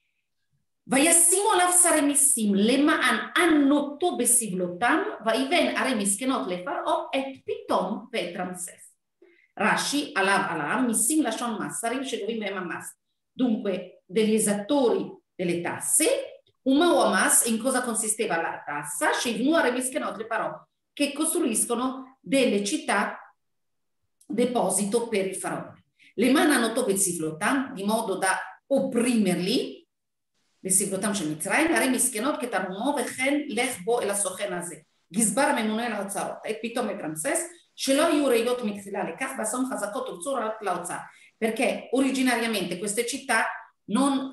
וישימו עליו שרי מיסים למען ענותו בסבלותם, ויבן ערי מסכנות לפרעה את פיתום ואת רמסס. רש"י עליו מיסים לשון מס, שרים שגובים מהם המס. Dunque, degli esattori delle tasse, un Mawamas, in cosa consisteva la tassa? Shivnu Are Miskenot le Parò, che costruiscono delle città deposito per il faraone. Le manano topeziflotam, di modo da opprimerli, בסבלותם של מצרים, הרי מסכנות כתרמו וכן לך בו אל הסוכן הזה. גזבר ממונה על ההוצאות, את פתאום את רמסס, שלא יהיו ראיות מתחילה לכך, ועשום חזקות הוצאו רק להוצאה. Perché originariamente queste città non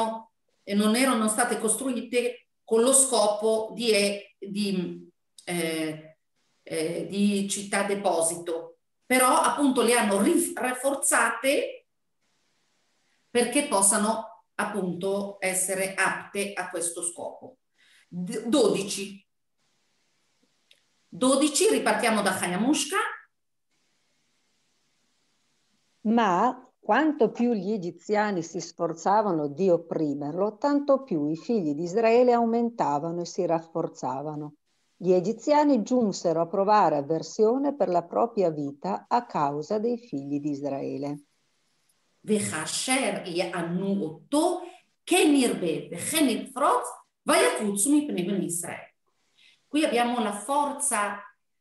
erano state costruite con lo scopo di città deposito, però appunto le hanno rafforzate perché possano appunto essere apte a questo scopo. 12, ripartiamo da Hayamushka. Ma quanto più gli egiziani si sforzavano di opprimerlo, tanto più i figli di Israele aumentavano e si rafforzavano. Gli egiziani giunsero a provare avversione per la propria vita a causa dei figli di Israele. וכאשר יענו אותו, כן ירבה וכן יפרוץ, ויקוצו מפני בני ישראל. Qui abbiamo la forza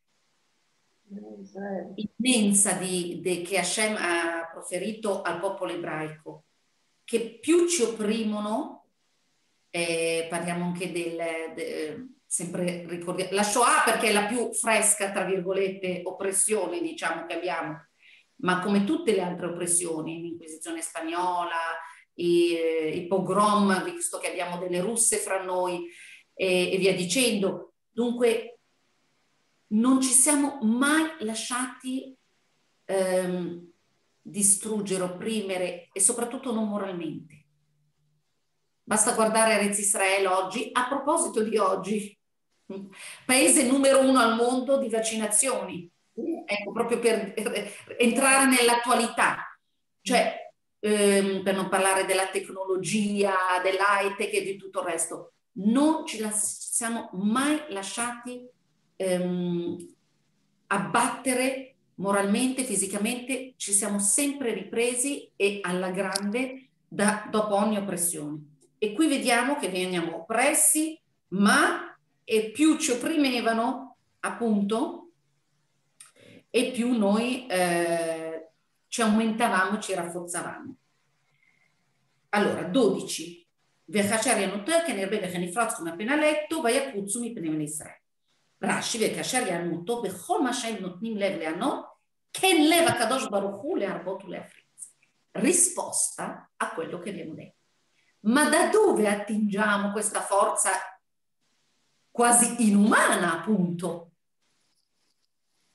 immensa che Hashem ha proferito al popolo ebraico, che più ci opprimono, parliamo anche sempre ricordiamo, la Shoah perché è la più fresca, tra virgolette, oppressione, diciamo, che abbiamo, ma come tutte le altre oppressioni, l'Inquisizione spagnola, i pogrom, visto che abbiamo delle russe fra noi e via dicendo. Dunque non ci siamo mai lasciati distruggere, opprimere e soprattutto non moralmente. Basta guardare Eretz Israele oggi. A proposito di oggi, paese numero 1 al mondo di vaccinazioni. Ecco, proprio per entrare nell'attualità, cioè per non parlare della tecnologia, dell'high-tech e di tutto il resto, non ci siamo mai lasciati abbattere moralmente, fisicamente, ci siamo sempre ripresi e alla grande dopo ogni oppressione. E qui vediamo che veniamo oppressi, ma più ci opprimevano, appunto, e più noi ci aumentavamo, ci rafforzavamo. Allora, 12. וכאשר ינותו כן ירבה וכן יפרוץ, come appena letto, ויקוצו מפני בני ישראל. רש"י, וכאשר ינותו בכל מה שהם נותנים לב לענות, כן לב הקדוש ברוך הוא להרבות ולהפריץ. Risposta a quello che abbiamo detto. Ma da dove attingiamo questa forza quasi inumana, appunto?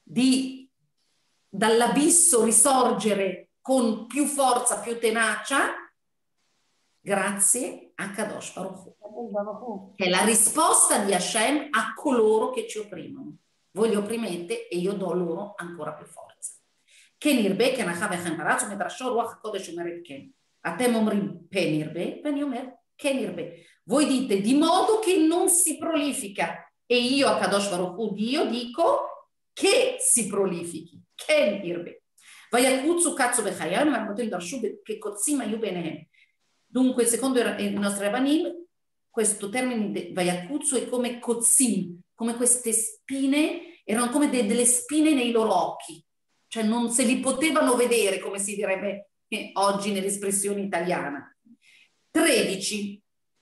dall'abisso risorgere con più forza, più tenacia, grazie a Kadosh Baruch Hu, che è la risposta di Hashem a coloro che ci opprimono. Voi li opprimete e io do loro ancora più forza. כן ירבה, כן אחר וכן פרץ, ומדרשו רוח הקודש אומרת כן. אתם אומרים פן ירבה, ואני אומר כן ירבה. Voi dite di modo che non si prolifica, e io a Kadosh Baruch Hu Dio dico che si prolifichi. כן ירבה. ויקוצו קצו בחייהם, והרבותינו דרשו כקוצים היו ביניהם. Dunque, secondo i nostri rabbanim, questo termine vayakutsu è come kozim, come queste spine, erano come delle spine nei loro occhi. Cioè non se li potevano vedere, come si direbbe oggi nell'espressione italiana. 13.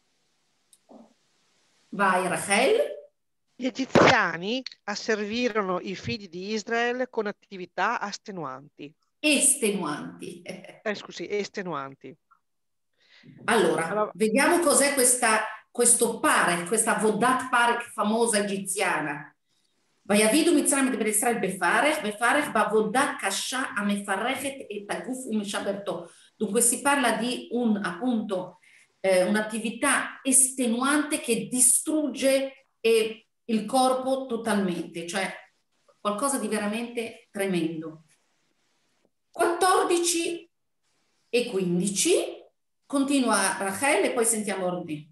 Vai, Rachel. Gli egiziani asservirono i figli di Israele con attività estenuanti. Estenuanti. Estenuanti. Allora, vediamo cos'è questo parek, questa vodat parek famosa egiziana. ויבידו מצרים את בני ישראל בפרך בעבודה קשה המפרכת את הגוף ומשברתו. Dunque si parla di un'attività estenuante che distrugge il corpo totalmente, cioè qualcosa di veramente tremendo. 14 e 15, continua Rachel e poi sentiamo Ordine.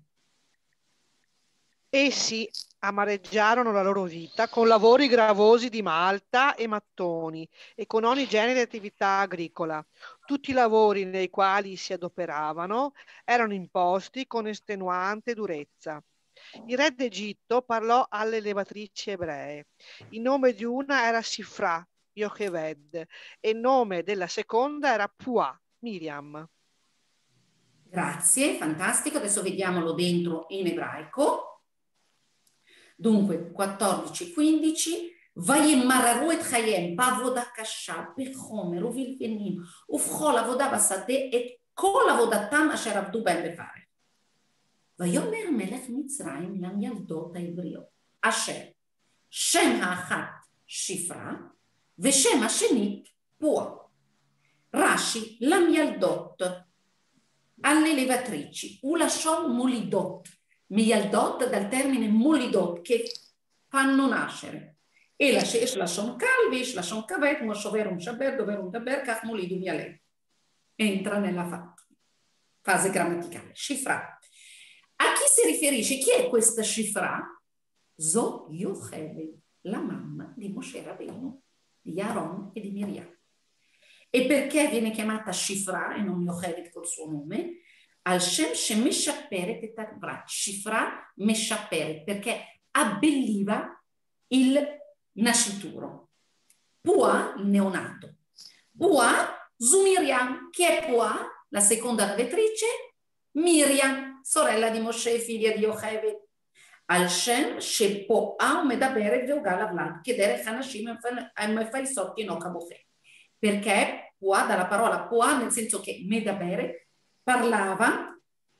Essi amareggiarono la loro vita con lavori gravosi di malta e mattoni e con ogni genere di attività agricola. Tutti i lavori nei quali si adoperavano erano imposti con estenuante durezza. Il re d'Egitto parlò alle levatrici ebree. Il nome di una era Sifra, Yocheved, e il nome della seconda era Pua, Miriam. Grazie, fantastico. Adesso vediamolo dentro in ebraico. Dunque, 14-15, וימררו את חייהם בעבודה קשה, בחומר ובלבנים, ובכל עבודה בשדה את כל עבודתם אשר עבדו בהם בפרך. ויאמר מלך מצרים למילדות העבריות, אשר שם האחת שפרה, ושם השנית פועה. רש"י למילדות, alle levatrici, ולשון מולידות. Miyaldot dal termine molidot, che fanno nascere. E יש לשון קל ויש לשון כבד, כמו שובר ומשבר, דובר ומדבר, כך מוליד ומיילד. Entra nella fase grammaticale. Shifra. A chi si riferisce? Chi è questa Shifra? Zo Yocheved, la mamma di Moshe Rabbeinu, di Aaron e di Miriam. E perché viene chiamata Shifra e non Yocheved col suo nome? Al Shem Shemeshaperet et Avrat, Shifra Meshaperet, perché abbelliva il nascituro. Pua, il neonato. Pua, zu Miriam. Chi è Pua? La seconda levatrice? Miriam, sorella di Moshe, figlia di Yocheved. Al Shem Shepoa Medaberet Veogal Avlat, che dere Hanashim Mefaisot Tinoch Aboche. Perché Pua, dalla parola Pua, nel senso che Medaberet parlava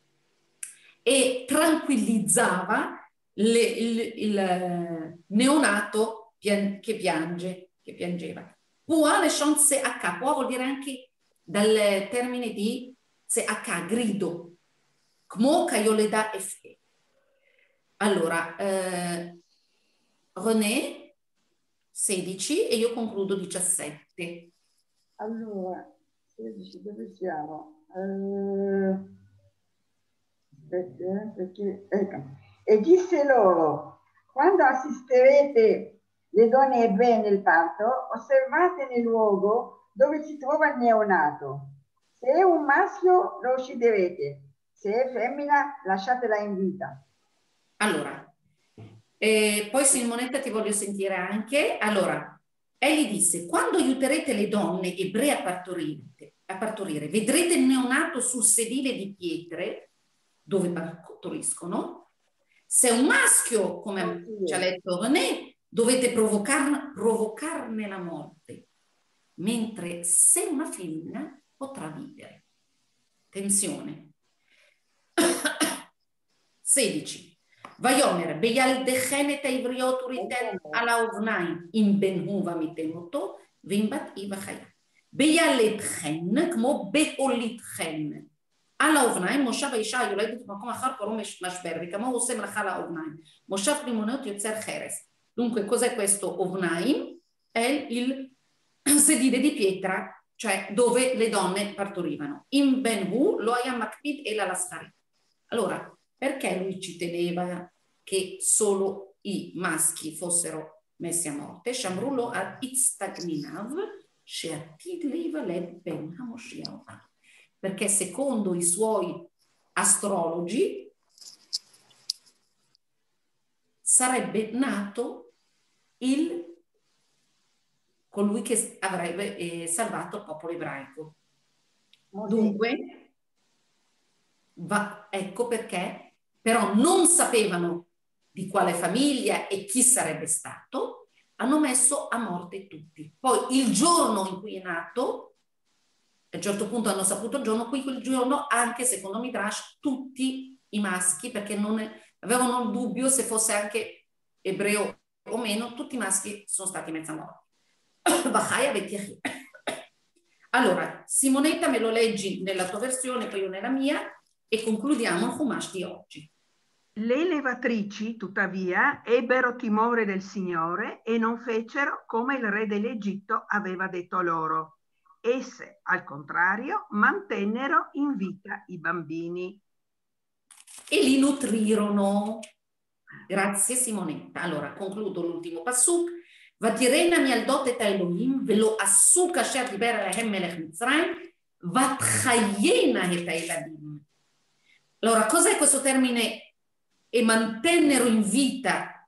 e tranquillizzava il neonato che piangeva. Pua leshon se'aka, Pua vuol dire anche dal termine di se'aka, grido. Kmo kayoleda efe. Allora, René, 16 e io concludo 17. Allora, 16, dove siamo? Perché, ecco. E disse loro, quando assisterete le donne ebree nel parto, osservate nel luogo dove si trova il neonato. Se è un maschio lo ucciderete, se è femmina lasciatela in vita. Allora, poi Simonetta ti voglio sentire anche. Allora, egli disse, quando aiuterete le donne ebree a partorire, vedrete il neonato sul sedile di pietre dove partoriscono. Se è un maschio, come ci ha letto René, dovete provocarne la morte, mentre se una femmina potrà vivere. Attenzione. 16. ויאמר בילדכן את העבריות וריתן על האוזניים אם בן הוא ומיתן אותו ואם בת היא וחיה. בילדכן כמו בהולידכן על האוזניים, מושב האישה היולדת במקום אחר קוראים משבר, וכמה הוא עושה מלאכה לאוזניים. מושב פנימוניות יוצר חרס. Dunque, cos'è questo ovnaim? È il sedile di pietra, cioè dove le donne partorivano. In Ben-Hu lo ayam makpid e la lascari. Allora, perché lui ci teneva che solo i maschi fossero messi a morte? Shamrullo ad Itztagminav, she'atid leivaled ben Hamoshiach. Perché secondo i suoi astrologi sarebbe nato colui che avrebbe salvato il popolo ebraico. Dunque, ecco perché, però non sapevano di quale famiglia e chi sarebbe stato, hanno messo a morte tutti. Poi il giorno in cui è nato, a un certo punto hanno saputo il giorno, quel giorno anche secondo Midrash tutti i maschi, perché non avevano il dubbio se fosse anche ebreo o meno, tutti i maschi sono stati mezza morti. Allora, Simonetta, me lo leggi nella tua versione, poi io nella mia, e concludiamo il Chumash di oggi. Le levatrici, tuttavia, ebbero timore del Signore e non fecero come il re dell'Egitto aveva detto loro. Esse, al contrario, mantennero in vita i bambini. E li nutrirono. Grazie Simonetta. Allora, concludo l'ultimo pasuk. Vatirena mialdot et Elohim velo assu kasher diber lahem melech Mitzrayim vatchayena et Eladim. Allora, cos'è questo termine? E mantennero in vita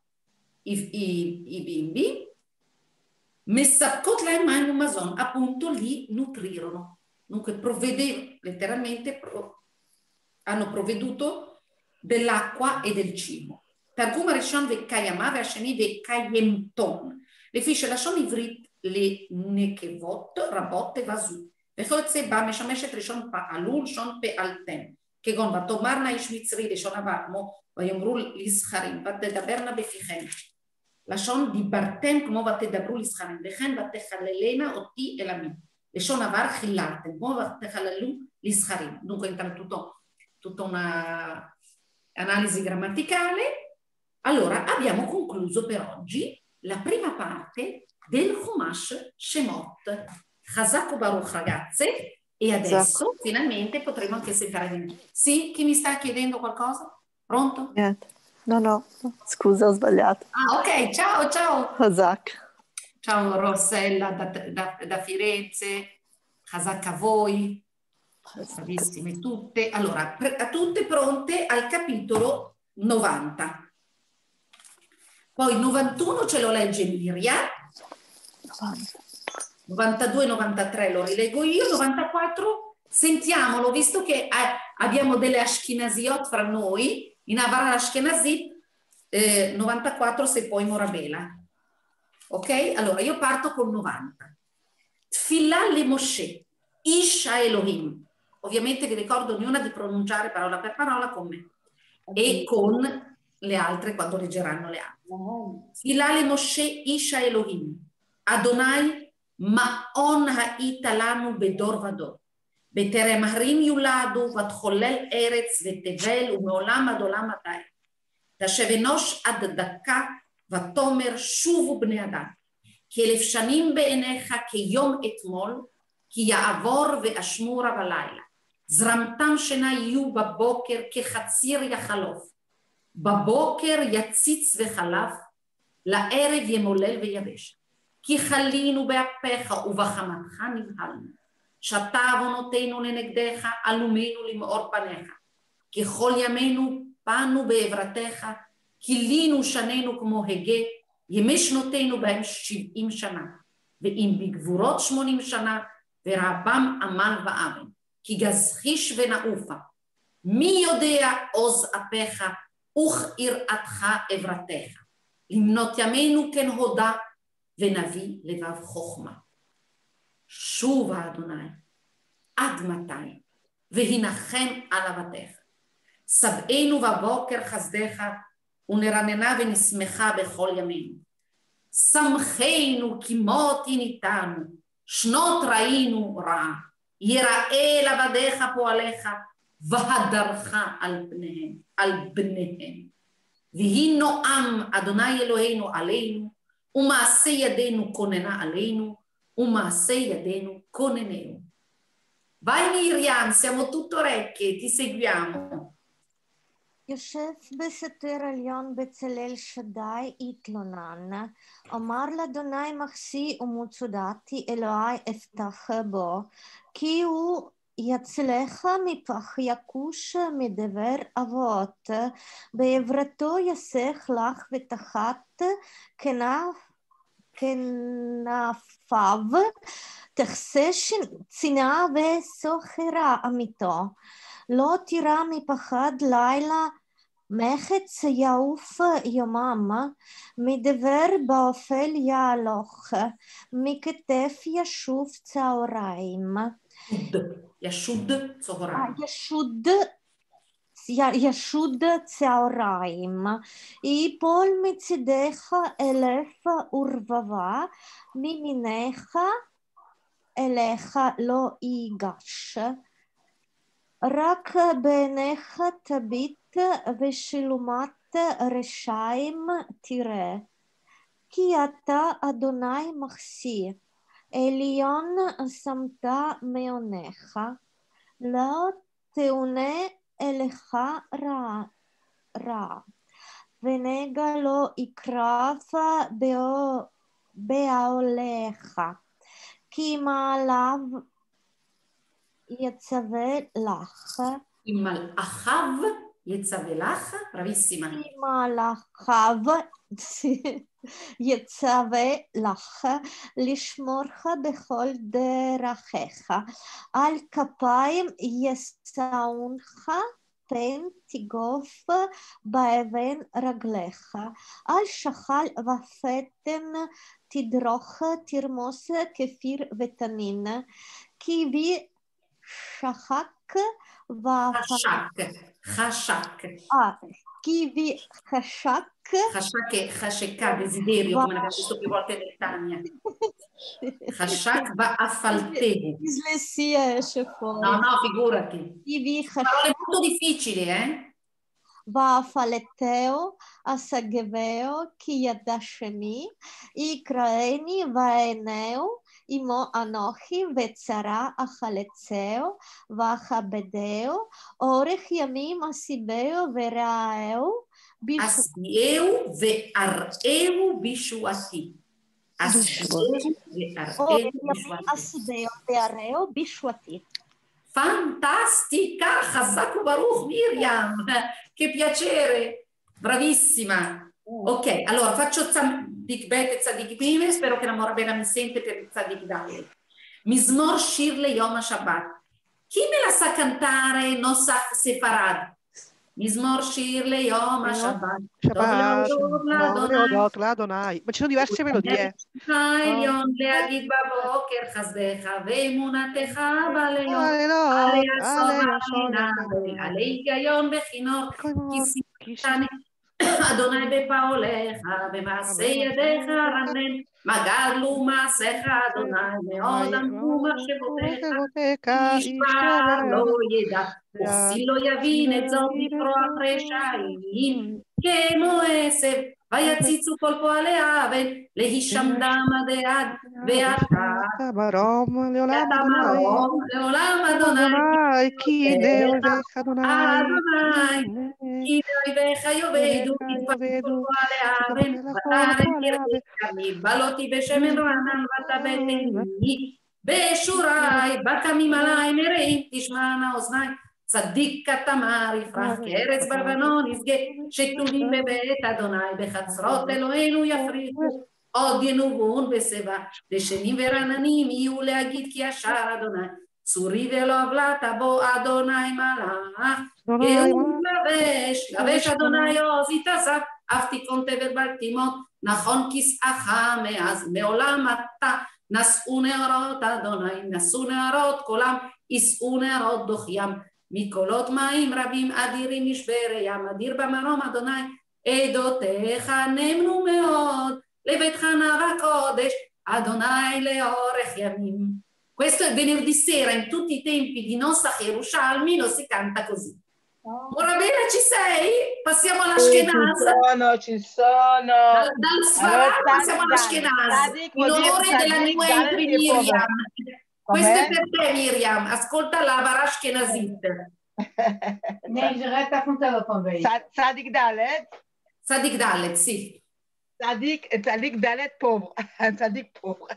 i bimbi. Messapkot lahem ma'im umazon, appunto li nutrirono. Dunque letteralmente hanno provveduto dell'acqua e del cibo. Targum Rishon ve'kayama ve'asheni ve'kayemton. לפי שלשון עברית לנקבות רבות תבזו. וכיוצא בה משמשת ראשון פעלו לשון פעלתם. כגון ותאמרנה איש מצרי לשון עבר, כמו ויאמרו לזכרים, ותדברנה בפיכם. לשון דיברתם כמו ותדברו לזכרים, וכן ותחללנה אותי אל עמי. לשון עבר חיללתם, כמו ותחללו לזכרים. Dunque entra tutta una analisi grammaticale. Allora, abbiamo concluso per oggi la prima parte del Chumash Shemot. Chazak Baruch ragazze, e adesso finalmente potremo anche sentire. Sì, chi mi sta chiedendo qualcosa? Pronto? Niente. No, scusa, ho sbagliato. Ah, ok, ciao. Chazak. Ciao Rossella da Firenze, Chazak a voi, bravissime tutte. Allora, a tutte pronte al capitolo 90. Poi 91 ce lo legge Miriam, 92, 93 lo rilego io, 94 sentiamolo, visto che abbiamo delle Ashkenaziot fra noi, in Avar Ashkenazit 94 se poi Morabela. Ok? Allora io parto col 90. Tfilah le Moshe, Isha Elohim. Ovviamente vi ricordo ognuna di pronunciare parola per parola con me e con le altre quando leggeranno le altre. Tfilah le Moshe Isha Elohim Adonai Ma'on ha'ita lanu bedor vador בטרם הרים יולדו ותחולל ארץ ותבל ומעולם עד עולם עדיין. תשב אנוש עד דקה ותאמר שובו בני אדם. כי 1000 שנים בעיניך כיום אתמול כי יעבור ואשמורה בלילה. זרמתם שינה יהיו בבוקר כחציר יחלוף. בבוקר יציץ וחלף, לערב ימולל ויבש. כי חלינו באפיך ובחמתך נבהלנו. שתה עוונותינו לנגדך, עלומנו למאור פניך. ככל ימינו פנו בעברתך, כילינו שנינו כמו הגה, ימי שנותינו בהם 70 שנה. ואם בגבורות 80 שנה, ורבם עמל ועוון. כי גזחיש ונעופה. מי יודע עוז אפיך, וכיראתך עברתך. למנות ימינו כן הודה, ונביא לבב חוכמה. שובה אדוני, עד מתי, והנחם על אבתך. שבענו בבוקר חסדך, ונרננה ונשמחה בכל ימינו. שמחנו כמותי ניתנו, שנות ראינו רע, יראה לבדיך פועליך, והדרך על בניהם. ויהי נועם אדוני אלוהינו עלינו, ומעשה ידינו כוננה עלינו, ומעשה ידינו כוננהו. Vai Miriam, siamo tutto orecchie, ti seguiamo. יושב בסתר עליון בצלאל שדי התלונן, אמר לאדוני מחסי ומצודתי אלוהי אפתח בו, כי הוא יצלך מפח יכוש מדבר אבות, בעברתו יסך לך ותחת כנפיו, תכסה צנעה וסוחרה אמיתו, לא תירא מפחד לילה מחץ יעוף יומם, מדבר באופל יהלוך, מכתף ישוב צהריים. ישוד צהריים. ישוד צהריים. יפול מצידך 1,000 ורבבה, מימינך אליך לא ייגש. רק בעיניך תביט ושלומת רשעים תראה. כי אתה אדוני מחסי, עליון שמת מעונך, לא תאונה אליך רע, ונגע לא יקרב בעולך, כי מעליו יצווה לך. עם מלאכיו יצווה לך, bravissima. כי מלאכיו יצווה לך, לשמורך בכל דרכיך, על כפיים ישאונך, פן תגוף באבן רגליך, על שחל ופתן תדרוך, תרמוס כפיר ותנין, כי בי שחק חשק. Chi vi חשקה, desiderio, come l'abbiamo visto più volte nel Tania. Xashak va affaltehu. Dislessia esce fuori. No, figurati. Parole Xashak molto difficili, va affaletteo, assageveo, chi yadasheni, ikraeni vaeneo, imo anochi vetzara achaletzeo, vachabedeo, orech yamim asibeo veraeo, Asbieu ve'areu bishuati. Asibeo ve'areu bishuati. Fantastica, Chazak Baruch Miriam, che piacere, bravissima. Ok, allora faccio Tzadik Bet e Tzadik Bime, spero che la Morabena mi sente per il Tzadik Dalet. Mizmor Shirle Yom HaShabbat. Chi me la sa cantare Nosach Sefarad? Mizmor Shirle Yom HaShabbat. Shabbat, l'Adonai. Ma ci sono diverse melodie. העליון להגיד בבוקר חסדך ואמונתך בלילות, עלי הסוד עלי היגיון בכינור, כי סיפתני אדוני בפעוליך במעשה ידיך רנן, מגל ומעשיך אדוני מאוד עמקו מחשבותיך, איש לא ידע וכסיל לא יבין את זאת לפרוח רשעים כמו עשב, ויציצו כל פועלי האבן, להישמדם עד עד, ואתה ברום לעולם אדוני, כי נאוהביך אדוני, כי נאוהביך יאבדו, יתפקדו כל פועלי האבן, ותרם תראה, בלותי בשמן רענן ותבטני, בשורי, בקמים עלי נראים, תשמענה אוזני, צדיק כתמר יפרח כארץ בלבנון ישגה, שתולים בבית אדוני בחצרות אלוהינו יפריחו, עוד ינובון בשיבה, דשנים ורעננים יהיו להגיד כי ישר אדוני, צורי ולא עוולת בו אדוני מלך, גאון לבש אדוני עוז יתעזב, אף תיקון תבל בל תימות, נכון כסאך מאז מעולם אתה, נשאו נערות אדוני, נשאו נערות כולם, יישאו נערות דוח ים, מקולות מים רבים אדירים משבר ים, אדיר במרום אדוני, עדותיך נאמנו מאוד, לביתך נאווה קודש, Adonai leorech yamim. Questo è venerdì sera, in tutti i tempi di Nosach Yerushalmi lo si canta così. Morabella, ci sei? Passiamo all'Ashkenaz. Ci sono. Dal Sfarad passiamo all'Ashkenaz, in onore della new entry Miriam. Questo è per te, Miriam. Ascolta la Havara Ashkenazit. Tzadik Dalet? Tzadik Dalet, sì. Tzadik Dalet pauvre. Tzadik pauvre.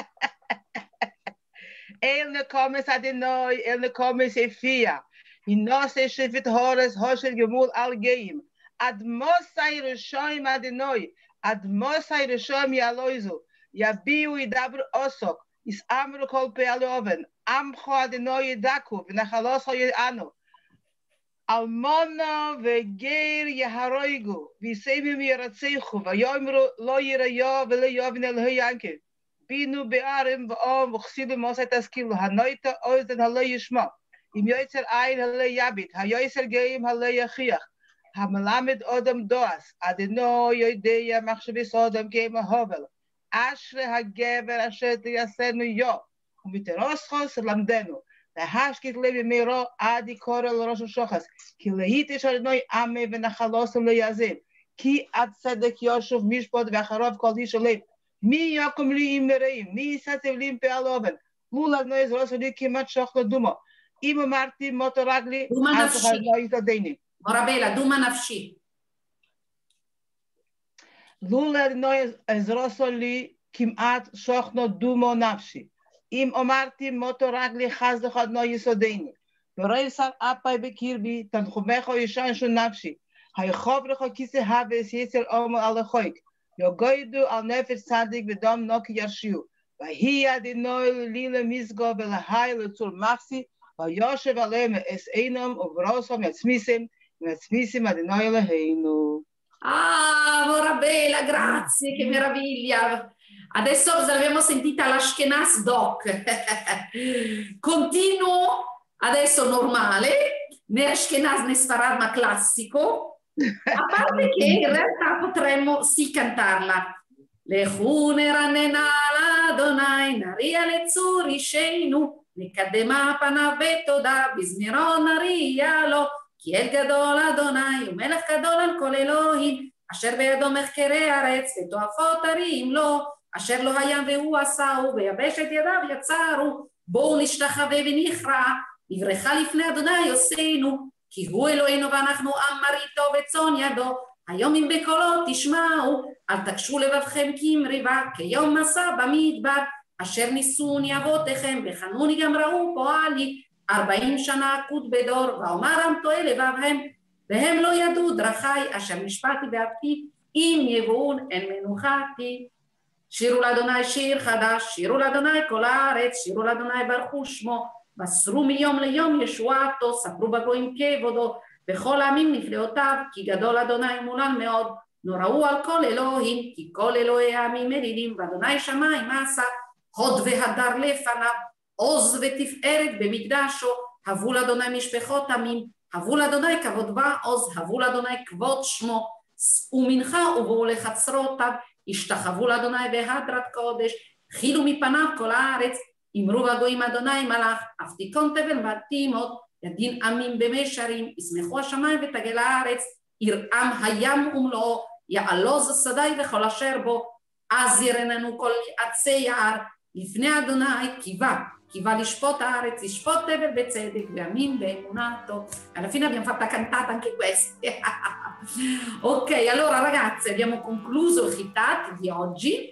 El ne come Adonai, el ne come Sefia. In Nose Shevit Hores, Hoshel Gemul Al Geim. Ad Mosai Rishoim Adonai. Ad Mosai Rishoim Yaloizu. Yabiu Idabru Osok. Is Amru Kol Pealoven. Amcho Adonai Daku. V'nachalos Hoyanu. Almona Veger Yaharoigu. V'Semim Yaratzechu. V'Yomru Lo Yirayo V'Lo Yovin El Hoyanke. Binu Be'arim V'Om V'Chsilu Moset Askilu. Hanoita Oizden Halo Yishma. Im Yoitzer Ein Halo Yabit. Hayoitzer Geim Halo Yachiach. Hamelamed Odom Doas. Adonai Yoideya Machshavis Odom Geim Hovel. Ashre Hagever Asher Yasenu Yo. Umiteroschos Lamdenu. The Hashkit Levi Miro Adi Korel Rosh Shochas. Ki Lehitish Adonai Ame V'Nachalos Leyazim. Ki Ad Tzedek Yoshuv Mishpot V'Acharov Kol Yishalem. Mi Yakum Li Im Nereim. Mi Yisatev Lim Pe'aloven. Lulav Nois Rosoli Kimat Shochno Dumo. Ima Marti Motoragli. Duma Nafshi. Morabella, Duma Nafshi. Lulav Nois Rosoli Kimat Shochno Dumo Nafshi. Im Omarti Motoragli Chazdochad No Yisodeni. Bereisar Apai Bekirbi, Tanchumecho Yishan Shun Nafshi. Haychovrecho Kise Haves Yisel Omo Alechoik. Yogoidu Al Nefesh Tzadik V'Dom Noki Yarshiu. Vahi Adonai Lila Mizgo V'Lahai L'Tzur Machsi. Vayoshev Alem Es Einam Uvrosom Yatzmisim. Yatzmisim Adonai Eloheinu. Ah, Morabella, grazie, che meraviglia. Adesso l'abbiamo sentita l'Ashkenaz Doc. Continuo adesso normale, né Ashkenaz né Sfarad ma classico, a parte che in realtà potremmo sì cantarla. Lechune ranenala Adonai naria lezzuri sheinu nekadema panaveto da bismiron naria lo ki el gadol Adonai umelech gadol al kol Elohim asher be'yado mechkere haaretz v'toafot harim lo אשר לא היה והוא עשהו, ויבש את ידיו יצרו, בואו נשתחווה ונכרע, נברכה לפני אדוני עושנו, כי הוא אלוהינו ואנחנו עם מריתו וצאן ידו, היום אם בקולו תשמעו, אל תקשו לבבכם כמריבה, כיום מסע במדבר, אשר ניסוני אבותיכם, וחנוני גם ראו פועלי, 40 שנה עקוד בדור, ואומרם טועה לבבהם, והם לא ידעו דרכי, אשר משפטי באפי, אם יבואון אל מנוחתי. שירו לאדוני שיר חדש, שירו לאדוני כל הארץ, שירו לאדוני ברכו שמו, מסרו מיום ליום ישועתו, ספרו בגויים כבודו, בכל העמים נפלאותיו, כי גדול אדוני מולן מאוד, נוראו על כל אלוהים, כי כל אלוהי העמים מרידים, ואדוני שמיים עשה, הוד והדר לפניו, עוז ותפארת במקדשו, הבו לאדוני משפחות עמים, הבו לאדוני כבוד ועוז, הבו לאדוני כבוד שמו, ומנחה ובואו לחצרותיו, השתחוו לאדוני בהדרת קודש, חילו מפניו כל הארץ, אמרו בגויים אדוני מלך, אף תיכון תבל ותימות, ידין עמים במישרים, ישמחו השמיים ותגל הארץ, ירעם הים ומלואו, יעלוז השדי וכל אשר בו, אז ירננו כל עצי יער, לפני אדוני קיווה לשפוט הארץ, לשפוט תבל בצדק, ועמים באמונתו. Alla fine abbiamo fatta cantata anche queste. Ok, allora ragazze, abbiamo concluso il Hittat di oggi.